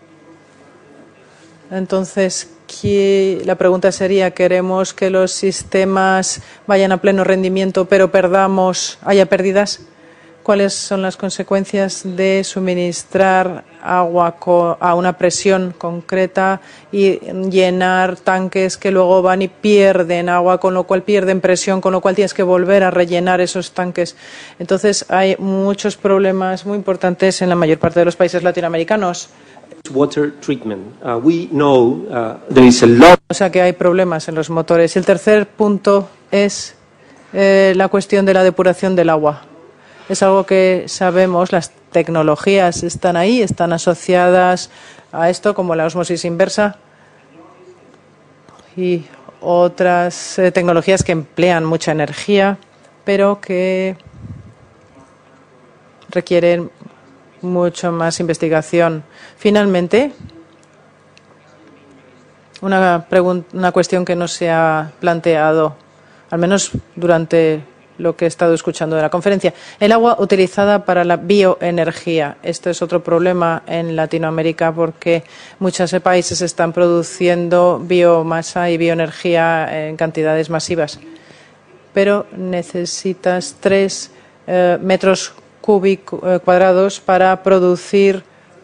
Entonces, la pregunta sería, ¿queremos que los sistemas vayan a pleno rendimiento pero perdamos, haya pérdidas? ¿Cuáles son las consecuencias de suministrar agua a una presión concreta y llenar tanques que luego van y pierden agua, con lo cual pierden presión, con lo cual tienes que volver a rellenar esos tanques? Entonces, hay muchos problemas muy importantes en la mayor parte de los países latinoamericanos. Water treatment. Uh, we know uh, there is a lot. O sea que hay problemas en los motores. Y el tercer punto es eh, la cuestión de la depuración del agua. Es algo que sabemos, las tecnologías están ahí, están asociadas a esto, como la ósmosis inversa y otras eh, tecnologías que emplean mucha energía, pero que requieren mucho más investigación. Finalmente, una, una cuestión que no se ha planteado, al menos durante lo que he estado escuchando de la conferencia. El agua utilizada para la bioenergía. Este es otro problema en Latinoamérica porque muchos países están produciendo biomasa y bioenergía en cantidades masivas. Pero necesitas tres eh, metros cúbicos eh, cuadrados para producir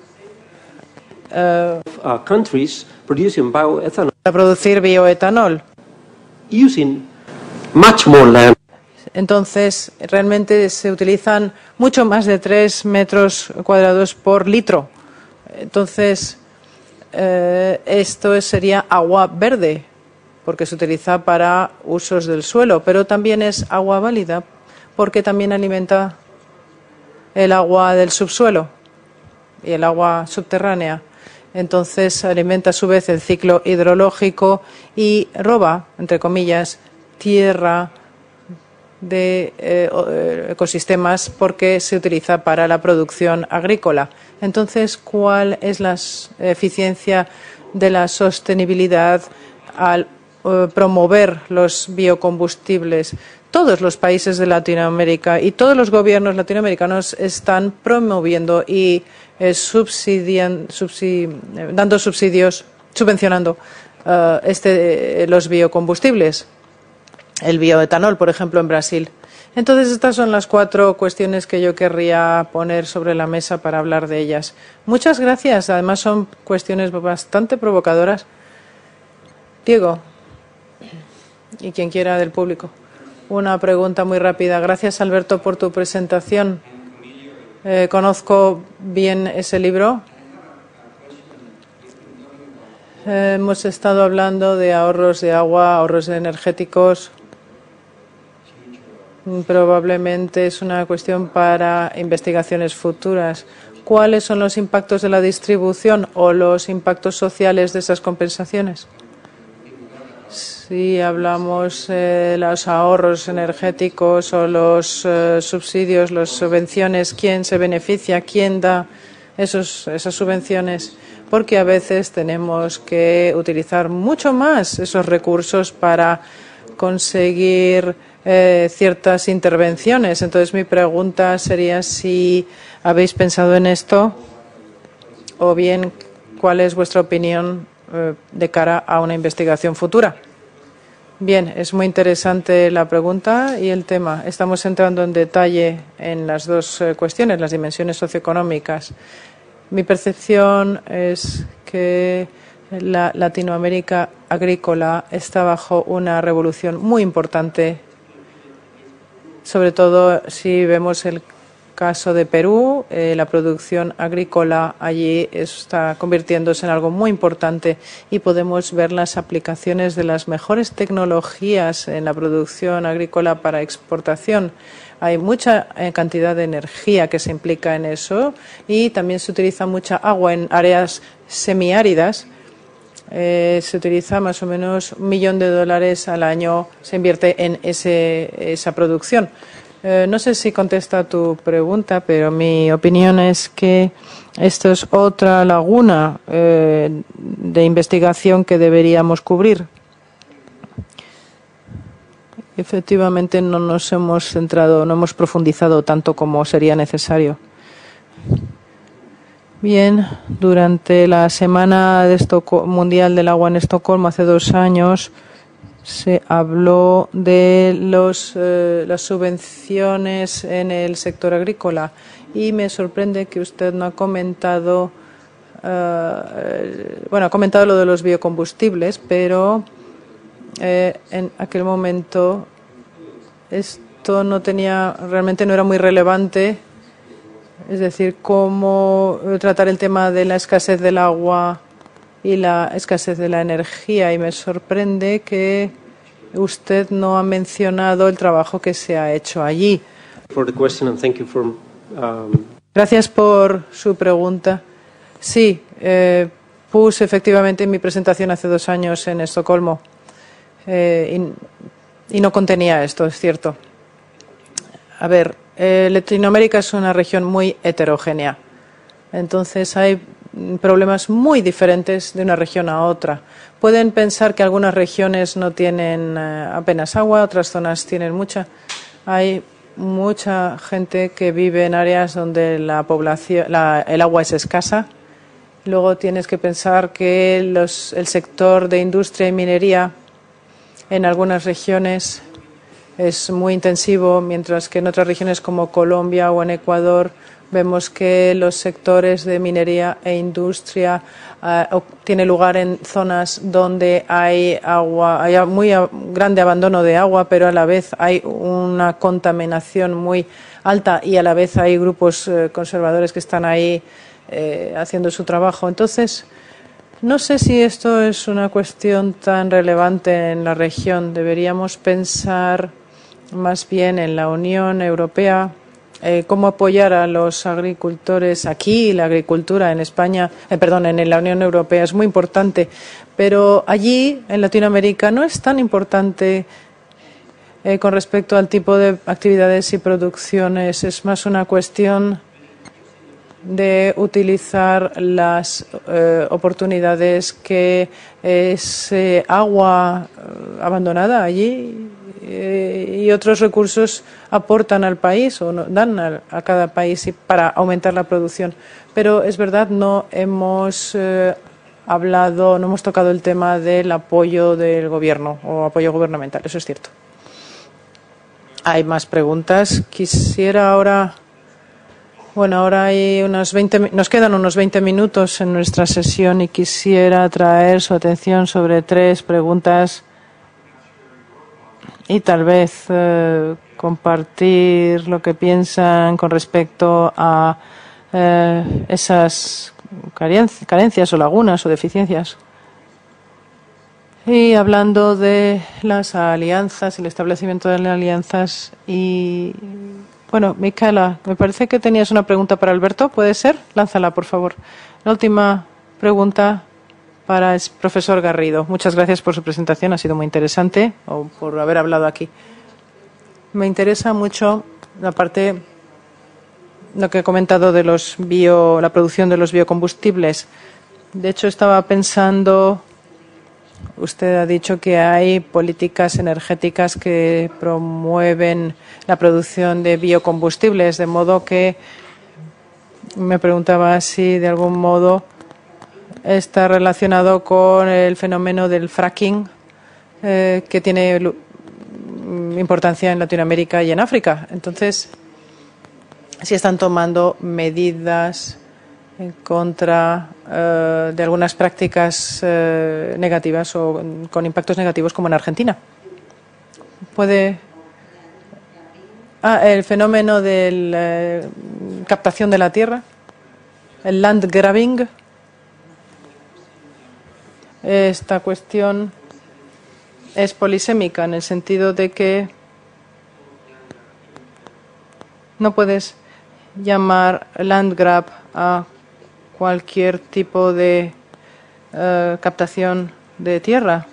uh, uh, countries producing bioethanol. Para producir bioetanol. Using much more land. Entonces, realmente se utilizan mucho más de tres metros cuadrados por litro. Entonces, eh, esto sería agua verde, porque se utiliza para usos del suelo, pero también es agua válida, porque también alimenta el agua del subsuelo y el agua subterránea. Entonces, alimenta a su vez el ciclo hidrológico y roba, entre comillas, tierra de eh, ecosistemas porque se utiliza para la producción agrícola. Entonces, ¿cuál es la eficiencia de la sostenibilidad al eh, promover los biocombustibles? Todos los países de Latinoamérica y todos los gobiernos latinoamericanos están promoviendo y eh, subsidian, subsidi, eh, dando subsidios, subvencionando uh, este, eh, los biocombustibles. El bioetanol, por ejemplo, en Brasil. Entonces, estas son las cuatro cuestiones que yo querría poner sobre la mesa para hablar de ellas. Muchas gracias. Además, son cuestiones bastante provocadoras. Diego, y quien quiera del público. Una pregunta muy rápida. Gracias, Alberto, por tu presentación. Eh, conozco bien ese libro. Eh, hemos estado hablando de ahorros de agua, ahorros energéticos. probablemente es una cuestión para investigaciones futuras. ¿Cuáles son los impactos de la distribución o los impactos sociales de esas compensaciones? Si hablamos de eh, los ahorros energéticos o los eh, subsidios, las subvenciones, ¿quién se beneficia? ¿Quién da esos, esas subvenciones? Porque a veces tenemos que utilizar mucho más esos recursos para conseguir eh, ciertas intervenciones. Entonces, mi pregunta sería si habéis pensado en esto o bien cuál es vuestra opinión eh, de cara a una investigación futura. Bien, es muy interesante la pregunta y el tema. Estamos entrando en detalle en las dos eh, cuestiones, las dimensiones socioeconómicas. Mi percepción es que la Latinoamérica agrícola está bajo una revolución muy importante, sobre todo si vemos el caso de Perú. Eh, la producción agrícola allí está convirtiéndose en algo muy importante y podemos ver las aplicaciones de las mejores tecnologías en la producción agrícola para exportación. Hay mucha eh, cantidad de energía que se implica en eso y también se utiliza mucha agua en áreas semiáridas. Eh, se utiliza más o menos un millón de dólares al año, se invierte en ese, esa producción. Eh, no sé si contesta tu pregunta, pero mi opinión es que esto es otra laguna eh, de investigación que deberíamos cubrir. Efectivamente, no nos hemos centrado, no hemos profundizado tanto como sería necesario. Bien, durante la Semana de Estoco- Mundial del Agua en Estocolmo hace dos años se habló de los, eh, las subvenciones en el sector agrícola y me sorprende que usted no ha comentado, eh, bueno, ha comentado lo de los biocombustibles, pero eh, en aquel momento esto no tenía, realmente no era muy relevante, es decir, cómo tratar el tema de la escasez del agua y la escasez de la energía, y me sorprende que usted no ha mencionado el trabajo que se ha hecho allí. For the question and thank you for, um... Gracias por su pregunta. Sí, eh, puse efectivamente mi presentación hace dos años en Estocolmo eh, y, y no contenía esto, es cierto. A ver, eh, Latinoamérica es una región muy heterogénea, entonces hay problemas muy diferentes de una región a otra. Pueden pensar que algunas regiones no tienen eh, apenas agua, otras zonas tienen mucha. Hay mucha gente que vive en áreas donde la población, la, el agua es escasa. Luego tienes que pensar que los, el sector de industria y minería en algunas regiones es muy intensivo, mientras que en otras regiones como Colombia o en Ecuador vemos que los sectores de minería e industria uh, tienen lugar en zonas donde hay agua, hay muy grande abandono de agua, pero a la vez hay una contaminación muy alta y a la vez hay grupos uh, conservadores que están ahí eh, haciendo su trabajo. Entonces, no sé si esto es una cuestión tan relevante en la región. Deberíamos pensar más bien en la Unión Europea. Eh, cómo apoyar a los agricultores aquí. La agricultura en España, eh, perdón, en la Unión Europea es muy importante, pero allí, en Latinoamérica, no es tan importante eh, con respecto al tipo de actividades y producciones. Es más una cuestión de utilizar las eh, oportunidades que es eh, agua eh, abandonada allí eh, y otros recursos aportan al país o no, dan a, a cada país y para aumentar la producción. Pero es verdad, no hemos eh, hablado, no hemos tocado el tema del apoyo del gobierno o apoyo gubernamental, eso es cierto. Hay más preguntas. Quisiera ahora... Bueno, ahora hay unos veinte, nos quedan unos veinte minutos en nuestra sesión y quisiera atraer su atención sobre tres preguntas y tal vez eh, compartir lo que piensan con respecto a eh, esas carencias o lagunas o deficiencias. Y hablando de las alianzas, el establecimiento de las alianzas y... Bueno, Micaela, me parece que tenías una pregunta para Alberto. ¿Puede ser? Lánzala, por favor. La última pregunta para el profesor Garrido. Muchas gracias por su presentación. Ha sido muy interesante, o por haber hablado aquí. Me interesa mucho la parte, lo que he comentado de los bio, la producción de los biocombustibles. De hecho, estaba pensando... Usted ha dicho que hay políticas energéticas que promueven la producción de biocombustibles, de modo que me preguntaba si de algún modo está relacionado con el fenómeno del fracking, eh, que tiene importancia en Latinoamérica y en África. Entonces, si están tomando medidas en contra uh, de algunas prácticas uh, negativas o con impactos negativos, como en Argentina. Puede. Ah, el fenómeno de la uh, captación de la tierra, el land grabbing. Esta cuestión es polisémica en el sentido de que no puedes llamar land grab a cualquier tipo de uh, captación de tierra.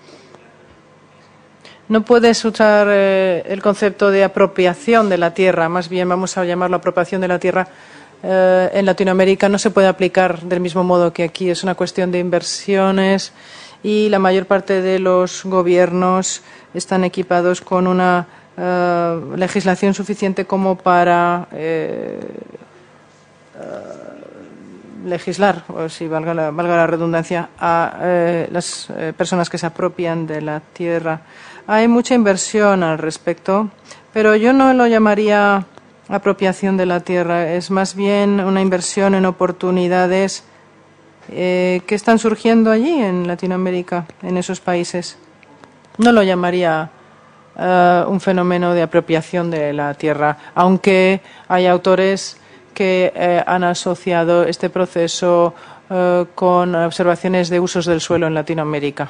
No puedes usar eh, el concepto de apropiación de la tierra, más bien vamos a llamarlo apropiación de la tierra. Eh, en Latinoamérica no se puede aplicar del mismo modo que aquí. Es una cuestión de inversiones y la mayor parte de los gobiernos están equipados con una uh, legislación suficiente como para eh, uh, legislar, o si valga la, valga la redundancia, a eh, las eh, personas que se apropian de la tierra. Hay mucha inversión al respecto, pero yo no lo llamaría apropiación de la tierra. Es más bien una inversión en oportunidades eh, que están surgiendo allí en Latinoamérica, en esos países. No lo llamaría uh, un fenómeno de apropiación de la tierra, aunque hay autores que eh, han asociado este proceso eh, con observaciones de usos del suelo en Latinoamérica.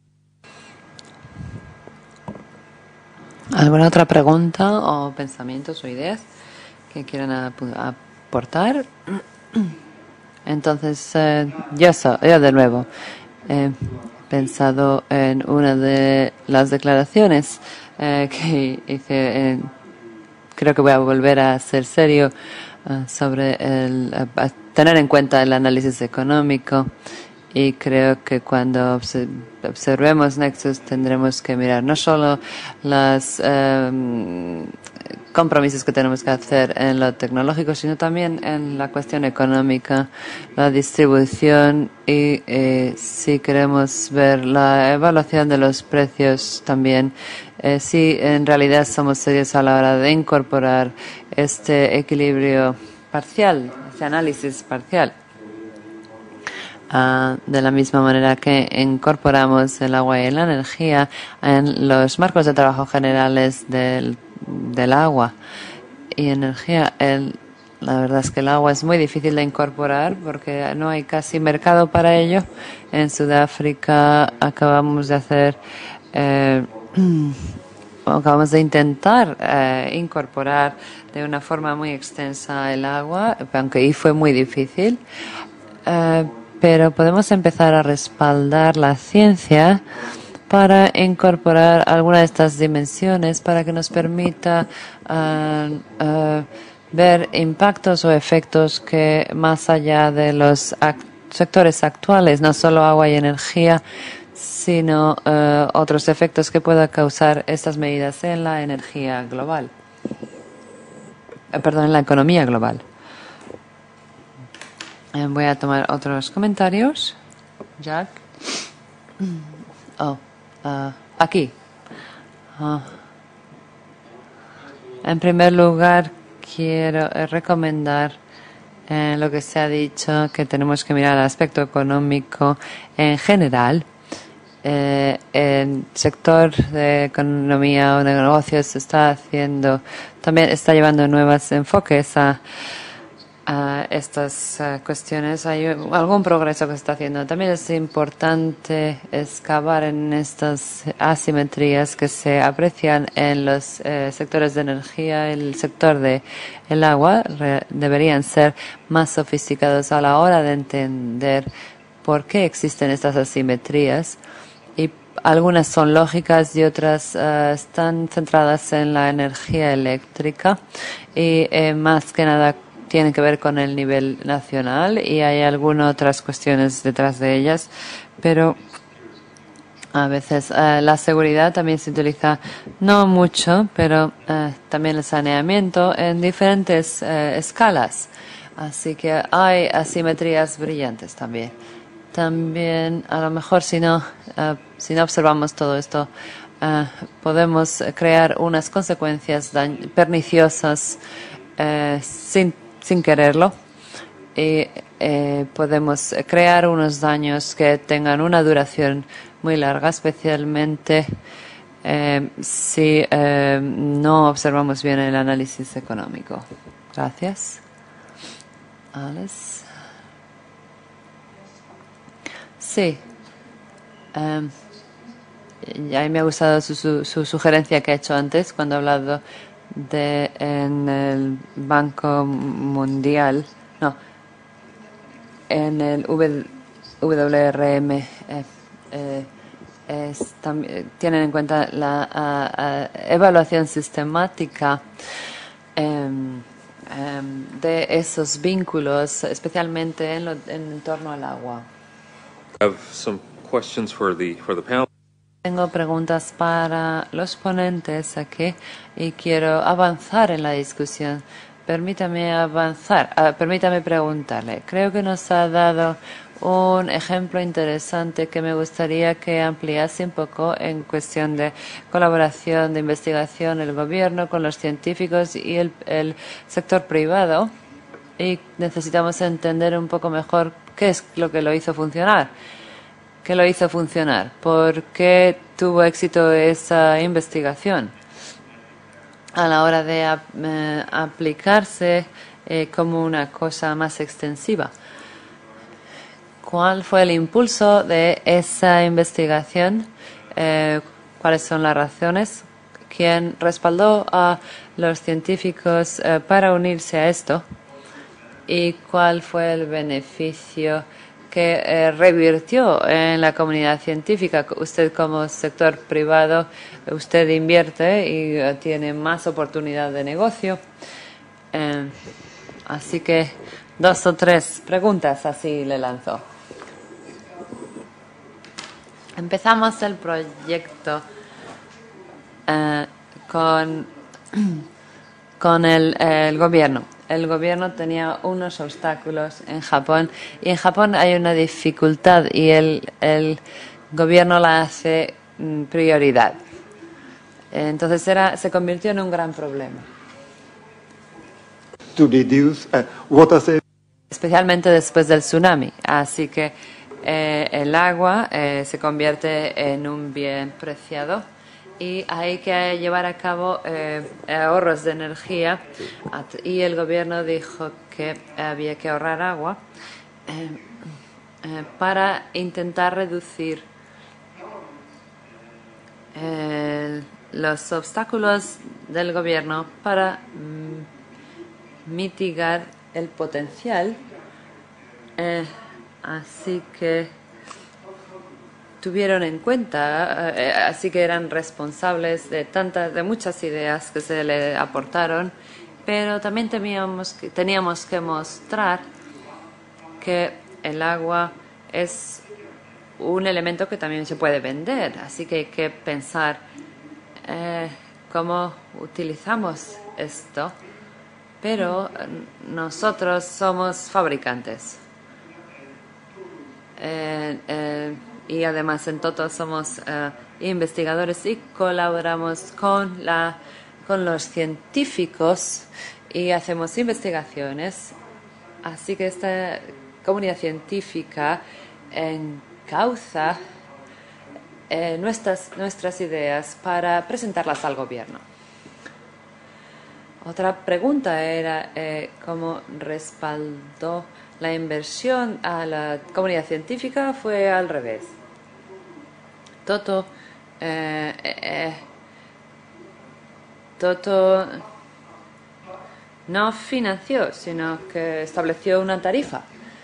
¿Alguna otra pregunta o pensamientos o ideas que quieran ap aportar? Entonces, eh, yo, so, yo de nuevo he pensado en una de las declaraciones eh, que hice. En, creo que voy a volver a ser serio Uh, sobre el, uh, tener en cuenta el análisis económico, y creo que cuando obse observemos Nexus tendremos que mirar no solo los um, compromisos que tenemos que hacer en lo tecnológico, sino también en la cuestión económica, la distribución y eh, si queremos ver la evaluación de los precios también. Eh, si en realidad somos serios a la hora de incorporar este equilibrio parcial, este análisis parcial, uh, de la misma manera que incorporamos el agua y la energía en los marcos de trabajo generales del, del agua y energía. El, la verdad es que el agua es muy difícil de incorporar porque no hay casi mercado para ello. En Sudáfrica acabamos de hacer... Eh, Acabamos de intentar eh, incorporar de una forma muy extensa el agua, aunque ahí fue muy difícil, eh, pero podemos empezar a respaldar la ciencia para incorporar alguna de estas dimensiones para que nos permita uh, uh, ver impactos o efectos que más allá de los act sectores actuales, no solo agua y energía, sino uh, otros efectos que puedan causar estas medidas en la energía global. Eh, perdón, en la economía global. Eh, voy a tomar otros comentarios. Jack. Oh, uh, aquí. Uh, en primer lugar, quiero eh, recomendar eh, lo que se ha dicho, que tenemos que mirar el aspecto económico en general. Eh, el sector de economía o de negocios está haciendo, también está llevando nuevos enfoques a a estas uh, cuestiones. Hay algún progreso que se está haciendo. También es importante excavar en estas asimetrías que se aprecian en los eh, sectores de energía. El sector de el agua re, deberían ser más sofisticados a la hora de entender por qué existen estas asimetrías, y algunas son lógicas y otras uh, están centradas en la energía eléctrica y eh, más que nada tienen que ver con el nivel nacional, y hay algunas otras cuestiones detrás de ellas, pero a veces uh, la seguridad también se utiliza, no mucho, pero uh, también el saneamiento en diferentes uh, escalas. Así que hay asimetrías brillantes también. También, a lo mejor, si no, uh, si no observamos todo esto, uh, podemos crear unas consecuencias perniciosas uh, sin, sin quererlo. Y eh, podemos crear unos daños que tengan una duración muy larga, especialmente eh, si eh, no observamos bien el análisis económico. Gracias. Alice. Sí. Um, y a mí me ha gustado su, su, su sugerencia que ha hecho antes cuando ha hablado de en el Banco Mundial, no, en el W R M. Eh, eh, es, también, tienen en cuenta la uh, uh, evaluación sistemática um, um, de esos vínculos, especialmente en, lo, en torno al agua. Have some questions for the for the panel. Tengo preguntas para los ponentes aquí y quiero avanzar en la discusión. Permítame avanzar, uh, permítame preguntarle. Creo que nos ha dado un ejemplo interesante que me gustaría que ampliase un poco en cuestión de colaboración, de investigación, el gobierno con los científicos y el, el sector privado. Y necesitamos entender un poco mejor qué es lo que lo hizo funcionar. ¿Qué lo hizo funcionar? ¿Por qué tuvo éxito esa investigación? A la hora de eh, aplicarse eh, como una cosa más extensiva. ¿Cuál fue el impulso de esa investigación? Eh, ¿Cuáles son las razones? ¿Quién respaldó a los científicos eh, para unirse a esto? ¿Y cuál fue el beneficio que eh, revirtió en la comunidad científica? Usted como sector privado, usted invierte y uh, tiene más oportunidad de negocio. Eh, así que dos o tres preguntas así le lanzo. Empezamos el proyecto eh, con, con el, eh, el gobierno. El gobierno tenía unos obstáculos en Japón y en Japón hay una dificultad y el, el gobierno la hace mm, prioridad. Entonces era, se convirtió en un gran problema. To reduce uh, water especialmente después del tsunami. Así que eh, el agua eh, se convierte en un bien preciado. Y hay que llevar a cabo eh, ahorros de energía y el gobierno dijo que había que ahorrar agua eh, eh, para intentar reducir eh, los obstáculos del gobierno para mm, mitigar el potencial. Eh, así que tuvieron en cuenta, eh, así que eran responsables de tantas, de muchas ideas que se le aportaron, pero también teníamos que, teníamos que mostrar que el agua es un elemento que también se puede vender, así que hay que pensar eh, cómo utilizamos esto, pero nosotros somos fabricantes. Eh, eh, y además en total somos uh, investigadores y colaboramos con, la, con los científicos y hacemos investigaciones. Así que esta comunidad científica encauza eh, nuestras, nuestras ideas para presentarlas al gobierno. Otra pregunta era eh, cómo respaldó la inversión a la comunidad científica. Fue al revés. Toto, eh, eh, Toto no financió, sino que estableció una tarifa.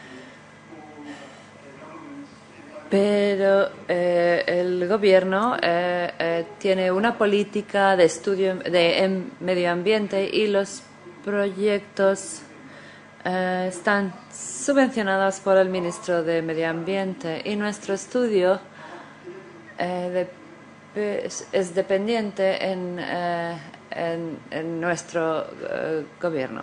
Pero eh, el gobierno eh, eh, tiene una política de estudio de em, medio ambiente y los proyectos eh, están subvencionados por el ministro de Medio Ambiente y nuestro estudio eh, de, es, es dependiente en, eh, en, en nuestro eh, gobierno.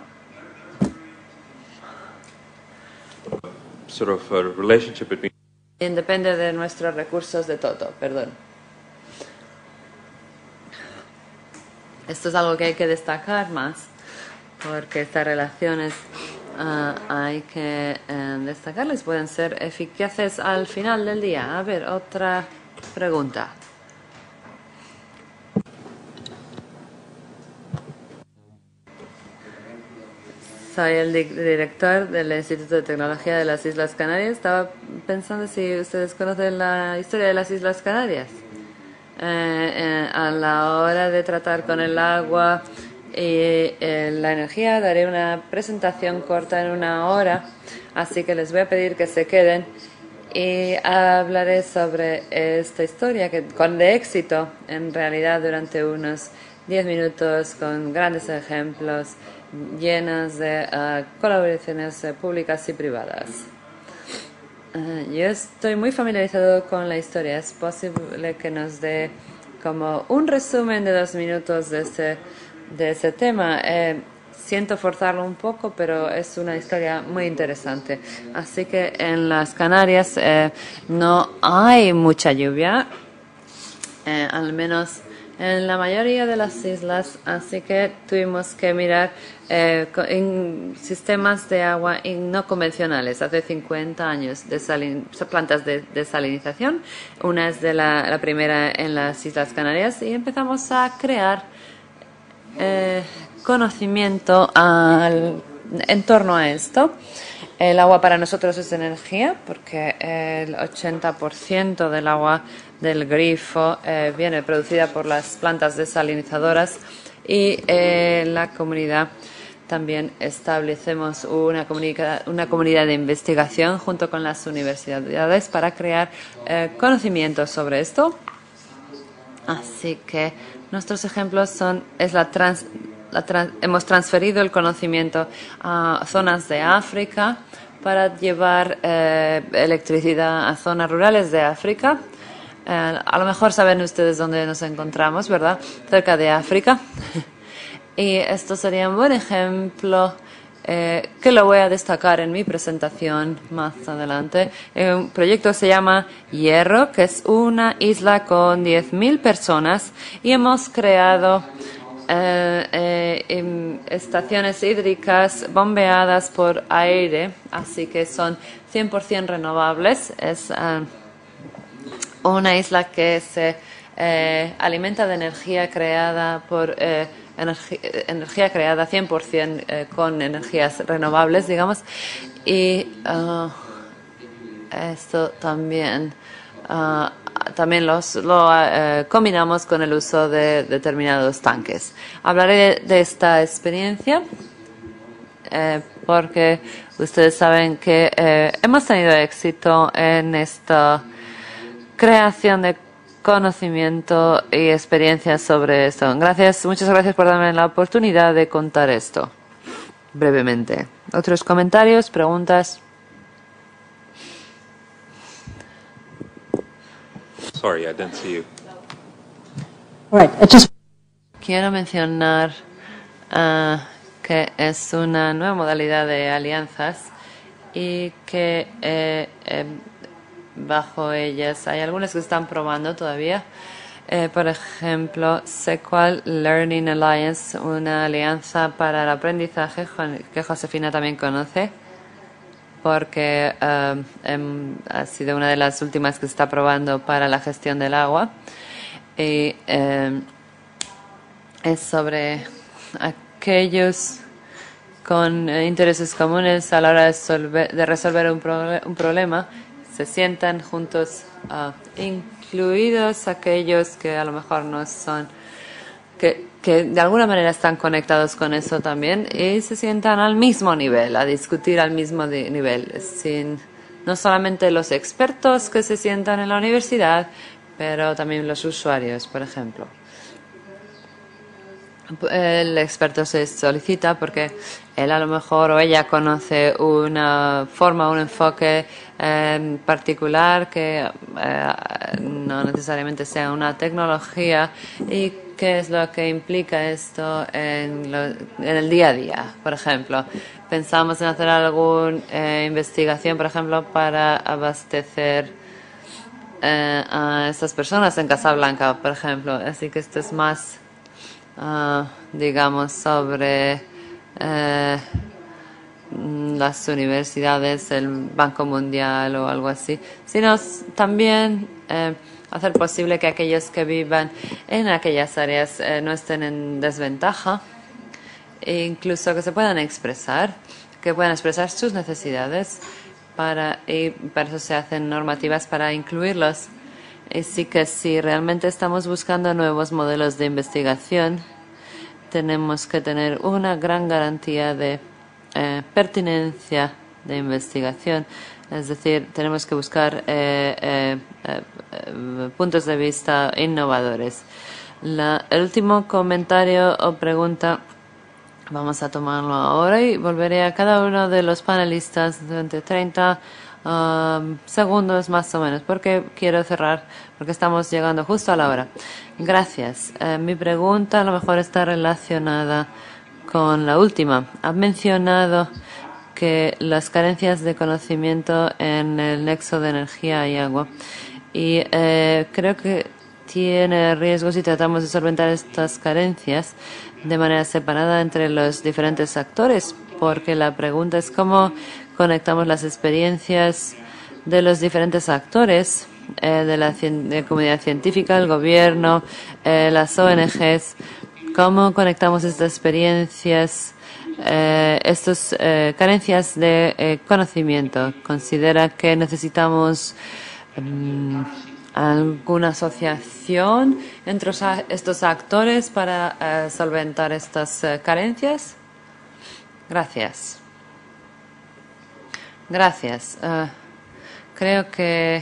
Sort of a relationship between Depende de nuestros recursos de Toto, perdón. Esto es algo que hay que destacar más, porque estas relaciones uh, hay que uh, destacarles, pueden ser eficaces al final del día. A ver, otra pregunta. Soy el di director del Instituto de Tecnología de las Islas Canarias. Estaba pensando si ustedes conocen la historia de las Islas Canarias. Eh, eh, a la hora de tratar con el agua y eh, la energía, daré una presentación corta en una hora, así que les voy a pedir que se queden y hablaré sobre esta historia que con de éxito, en realidad, durante unos diez minutos con grandes ejemplos llenas de uh, colaboraciones uh, públicas y privadas. Uh, yo estoy muy familiarizado con la historia. Es posible que nos dé como un resumen de dos minutos de ese, de ese tema. Eh, siento forzarlo un poco, pero es una historia muy interesante. Así que en las Canarias eh, no hay mucha lluvia, eh, al menos en la mayoría de las islas, así que tuvimos que mirar eh, en sistemas de agua no convencionales hace cincuenta años, de plantas de desalinización. Una es de la, la primera en las Islas Canarias y empezamos a crear eh, conocimiento al, en torno a esto. El agua para nosotros es energía, porque el ochenta por ciento del agua del grifo eh, viene producida por las plantas desalinizadoras y eh, la comunidad también establecemos una, una comunidad de investigación junto con las universidades para crear eh, conocimiento sobre esto. Así que nuestros ejemplos son es la trans La trans hemos transferido el conocimiento a zonas de África para llevar eh, electricidad a zonas rurales de África. Eh, a lo mejor saben ustedes dónde nos encontramos, ¿verdad? Cerca de África. Y esto sería un buen ejemplo eh, que lo voy a destacar en mi presentación más adelante. El proyecto se llama Hierro, que es una isla con diez mil personas y hemos creado Eh, eh, estaciones hídricas bombeadas por aire, así que son cien por ciento renovables. Es uh, una isla que se eh, alimenta de energía creada por eh, energi energía creada cien por ciento eh, con energías renovables, digamos, y uh, esto también uh, también los, lo eh, combinamos con el uso de determinados tanques. Hablaré de, de esta experiencia eh, porque ustedes saben que eh, hemos tenido éxito en esta creación de conocimiento y experiencia sobre esto. Gracias, muchas gracias por darme la oportunidad de contar esto brevemente. ¿Otros comentarios, preguntas? Sorry, I didn't see you. Right. I just... Quiero mencionar uh, que es una nueva modalidad de alianzas y que eh, eh, bajo ellas hay algunas que están probando todavía. Eh, por ejemplo, Sequal Learning Alliance, una alianza para el aprendizaje que Josefina también conoce, porque uh, um, ha sido una de las últimas que se está probando para la gestión del agua. Y um, es sobre aquellos con eh, intereses comunes a la hora de, solver, de resolver un, pro, un problema se sientan juntos, uh, incluidos aquellos que a lo mejor no son, que, que de alguna manera están conectados con eso también y se sientan al mismo nivel, a discutir al mismo de, nivel, sin no solamente los expertos que se sientan en la universidad, pero también los usuarios, por ejemplo. El experto se solicita porque él a lo mejor o ella conoce una forma, un enfoque eh, particular que eh, no necesariamente sea una tecnología y qué es lo que implica esto en, lo, en el día a día. Por ejemplo, pensamos en hacer alguna eh, investigación, por ejemplo, para abastecer eh, a estas personas en Casablanca, por ejemplo. Así que esto es más Uh, digamos, sobre eh, las universidades, el Banco Mundial o algo así, sino también eh, hacer posible que aquellos que vivan en aquellas áreas eh, no estén en desventaja, e incluso que se puedan expresar, que puedan expresar sus necesidades, para, y para eso se hacen normativas para incluirlos. Así que si realmente estamos buscando nuevos modelos de investigación, tenemos que tener una gran garantía de eh, pertinencia de investigación. Es decir, tenemos que buscar eh, eh, eh, puntos de vista innovadores. La, el último comentario o pregunta vamos a tomarlo ahora y volveré a cada uno de los panelistas durante treinta Um, segundos más o menos, porque quiero cerrar, porque estamos llegando justo a la hora. Gracias. Uh, mi pregunta a lo mejor está relacionada con la última. Ha mencionado que las carencias de conocimiento en el nexo de energía y agua, y eh, creo que tiene riesgos si tratamos de solventar estas carencias de manera separada entre los diferentes actores, porque la pregunta es cómo conectamos las experiencias de los diferentes actores, eh, de la de comunidad científica, el gobierno, eh, las O N Ges, cómo conectamos estas experiencias, eh, estas eh, carencias de eh, conocimiento. ¿Considera que necesitamos um, alguna asociación entre estos actores para eh, solventar estas eh, carencias? Gracias. Gracias. Uh, creo que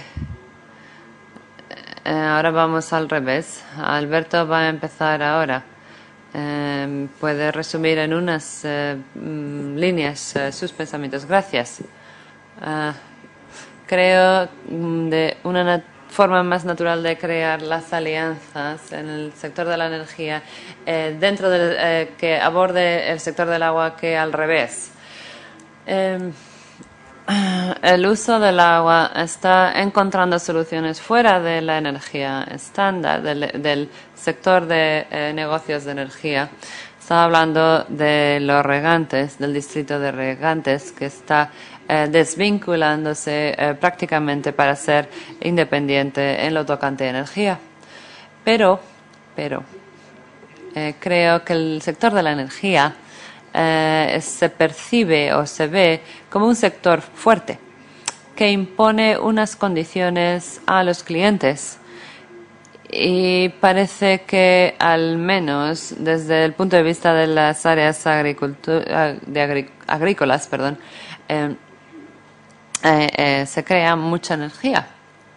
uh, ahora vamos al revés. Alberto va a empezar ahora. Uh, puede resumir en unas uh, mm, líneas uh, sus pensamientos. Gracias. Uh, creo mm, de una nat forma más natural de crear las alianzas en el sector de la energía eh, dentro del eh, que aborde el sector del agua que al revés. Eh, El uso del agua está encontrando soluciones fuera de la energía estándar, del, del sector de eh, negocios de energía. Estaba hablando de los regantes, del distrito de regantes, que está eh, desvinculándose eh, prácticamente para ser independiente en lo tocante a energía. Pero, pero, eh, creo que el sector de la energía Eh, se percibe o se ve como un sector fuerte que impone unas condiciones a los clientes, y parece que al menos desde el punto de vista de las áreas de agri agrícolas perdón, eh, eh, eh, se crea mucha energía.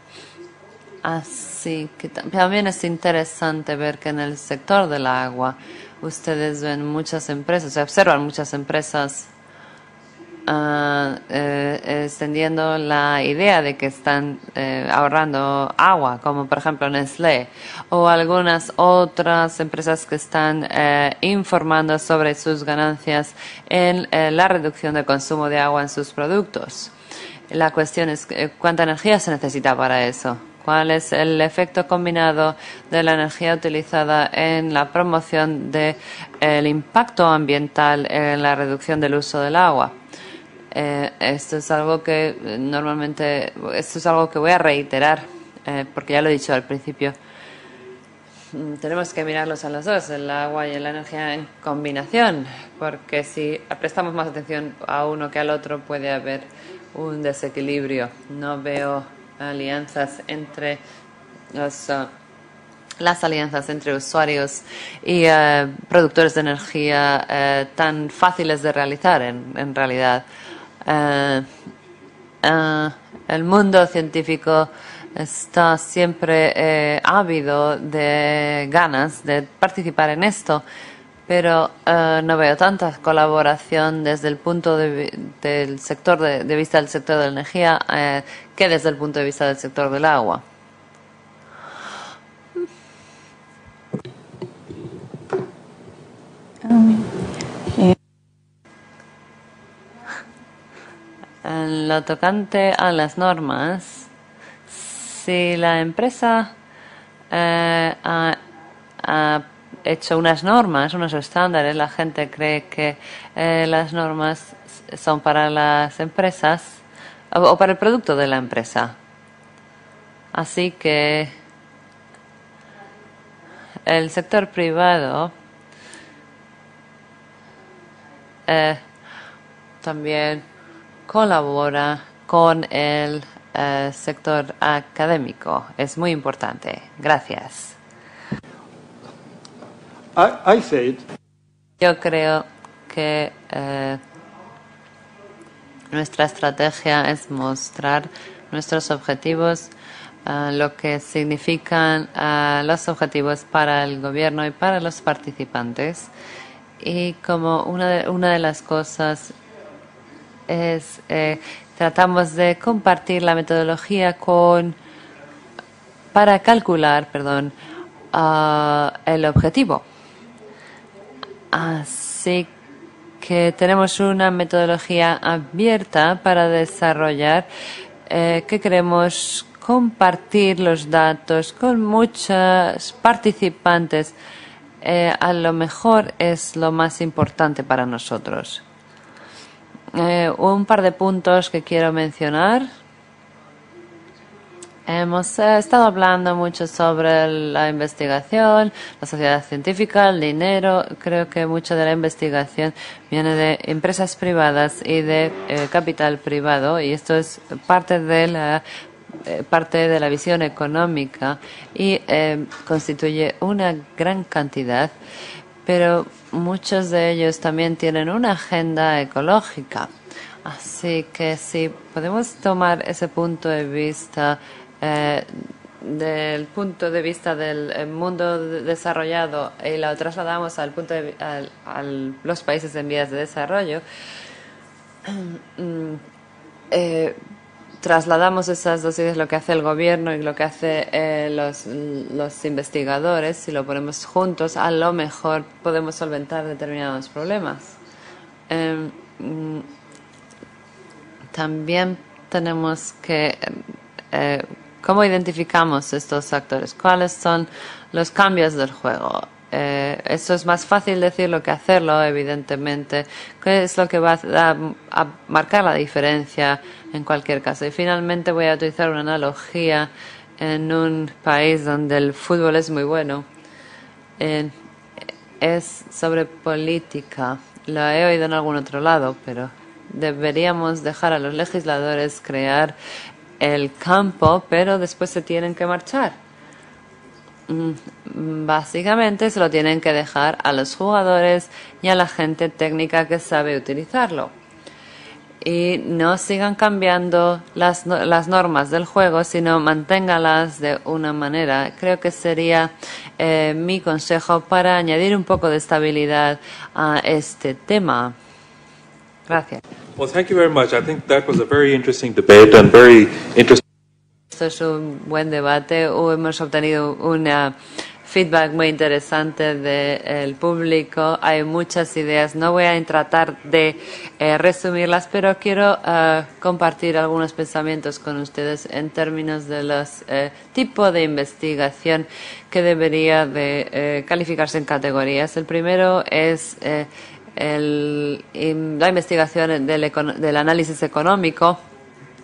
Así que también es interesante ver que en el sector del agua ustedes ven muchas empresas, se observan muchas empresas uh, eh, extendiendo la idea de que están eh, ahorrando agua, como por ejemplo Nestlé, o algunas otras empresas que están eh, informando sobre sus ganancias en eh, la reducción del consumo de agua en sus productos. La cuestión es eh, cuánta energía se necesita para eso. ¿Cuál es el efecto combinado de la energía utilizada en la promoción del de impacto ambiental en la reducción del uso del agua? Eh, esto es algo que normalmente, esto es algo que voy a reiterar, eh, porque ya lo he dicho al principio. tenemos que mirarlos a los dos, el agua y la energía en combinación, porque si prestamos más atención a uno que al otro puede haber un desequilibrio. No veo alianzas entre los, uh, las alianzas entre usuarios y uh, productores de energía uh, tan fáciles de realizar en, en realidad. Uh, uh, el mundo científico está siempre eh, ávido de ganas de participar en esto, pero eh, no veo tanta colaboración desde el punto de, del sector de, de vista del sector de la energía eh, que desde el punto de vista del sector del agua. Um, eh. En lo tocante a las normas, si la empresa eh, ha, ha hecho unas normas, unos estándares, la gente cree que eh, las normas son para las empresas o, o para el producto de la empresa. Así que el sector privado eh, también colabora con el Uh, sector académico. Es muy importante. Gracias. I, I said, Yo creo que uh, nuestra estrategia es mostrar nuestros objetivos, uh, lo que significan uh, los objetivos para el gobierno y para los participantes. Y como una de, una de las cosas es eh, tratamos de compartir la metodología con para calcular, perdón, uh, el objetivo. Así que tenemos una metodología abierta para desarrollar eh, que queremos compartir los datos con muchos participantes. Eh, a lo mejor es lo más importante para nosotros. Eh, un par de puntos que quiero mencionar. Hemos eh, estado hablando mucho sobre la investigación, la sociedad científica, el dinero. Creo que mucho de la investigación viene de empresas privadas y de eh, capital privado, y esto es parte de la eh, parte de la visión económica y eh, constituye una gran cantidad. Pero muchos de ellos también tienen una agenda ecológica. Así que si podemos tomar ese punto de vista, eh, del punto de vista del mundo desarrollado y lo trasladamos al punto de, al, a los países en vías de desarrollo, eh, trasladamos esas dos ideas, lo que hace el gobierno y lo que hace eh, los, los investigadores, si lo ponemos juntos, a lo mejor podemos solventar determinados problemas. Eh, también tenemos que, eh, ¿cómo identificamos estos actores? ¿Cuáles son los cambios del juego? Eh, eso es más fácil decirlo que hacerlo, evidentemente. ¿Qué es lo que va a, a marcar la diferencia en cualquier caso? Y finalmente voy a utilizar una analogía en un país donde el fútbol es muy bueno. Eh, es sobre política. Lo he oído en algún otro lado, pero deberíamos dejar a los legisladores crear el campo, pero después se tienen que marchar. Básicamente se lo tienen que dejar a los jugadores y a la gente técnica que sabe utilizarlo. Y no sigan cambiando las, las normas del juego, sino manténgalas de una manera. Creo que sería eh, mi consejo para añadir un poco de estabilidad a este tema. Gracias. Well, thank you very much. I think that was a very interesting debate and very interesting. Esto es un buen debate. Hemos obtenido un feedback muy interesante del público. Hay muchas ideas. No voy a tratar de eh, resumirlas, pero quiero uh, compartir algunos pensamientos con ustedes en términos de los eh, tipos de investigación que debería de eh, calificarse en categorías. El primero es eh, el, la investigación del, del análisis económico.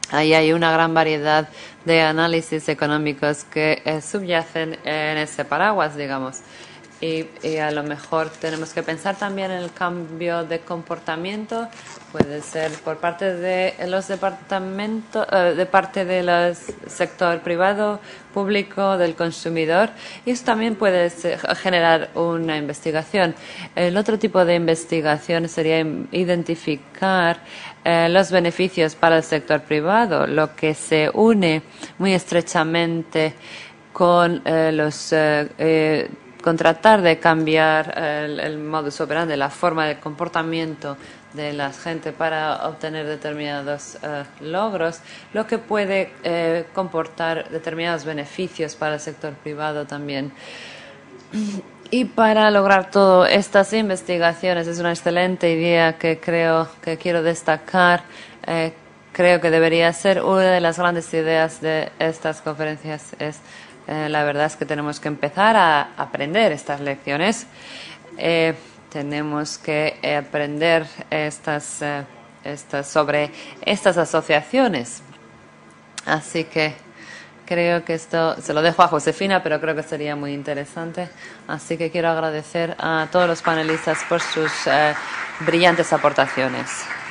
Ahí hay una gran variedad de análisis económicos que eh, subyacen en ese paraguas, digamos. Y, y a lo mejor tenemos que pensar también en el cambio de comportamiento. Puede ser por parte de los departamentos, eh, de parte del sector privado, público, del consumidor. Y eso también puede ser, generar una investigación. El otro tipo de investigación sería identificar eh, los beneficios para el sector privado, lo que se une muy estrechamente con eh, los eh, eh, con tratar de cambiar el, el modus operandi, la forma de comportamiento de la gente para obtener determinados uh, logros, lo que puede eh, comportar determinados beneficios para el sector privado también. Y para lograr todas estas investigaciones es una excelente idea que creo que quiero destacar. Eh, creo que debería ser una de las grandes ideas de estas conferencias. Es Eh, la verdad es que tenemos que empezar a aprender estas lecciones. Eh, tenemos que aprender estas, eh, estas, sobre estas asociaciones. Así que creo que esto se lo dejo a Josefina, pero creo que sería muy interesante. Así que quiero agradecer a todos los panelistas por sus eh, brillantes aportaciones.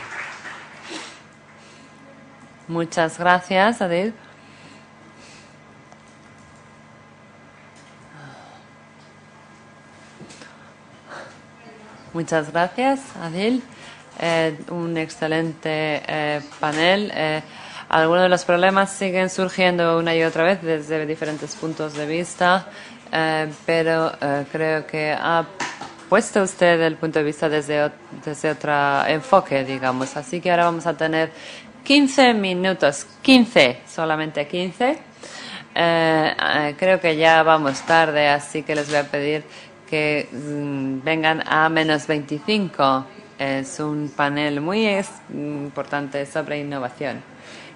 Muchas gracias, Adil. Muchas gracias, Adil. Eh, un excelente eh, panel. Eh, algunos de los problemas siguen surgiendo una y otra vez desde diferentes puntos de vista, eh, pero eh, creo que ha puesto usted el punto de vista desde, desde otro enfoque, digamos. Así que ahora vamos a tener quince minutos, quince, solamente quince. Eh, eh, creo que ya vamos tarde, así que les voy a pedir que mmm, vengan a menos veinticinco. Es un panel muy es, importante sobre innovación.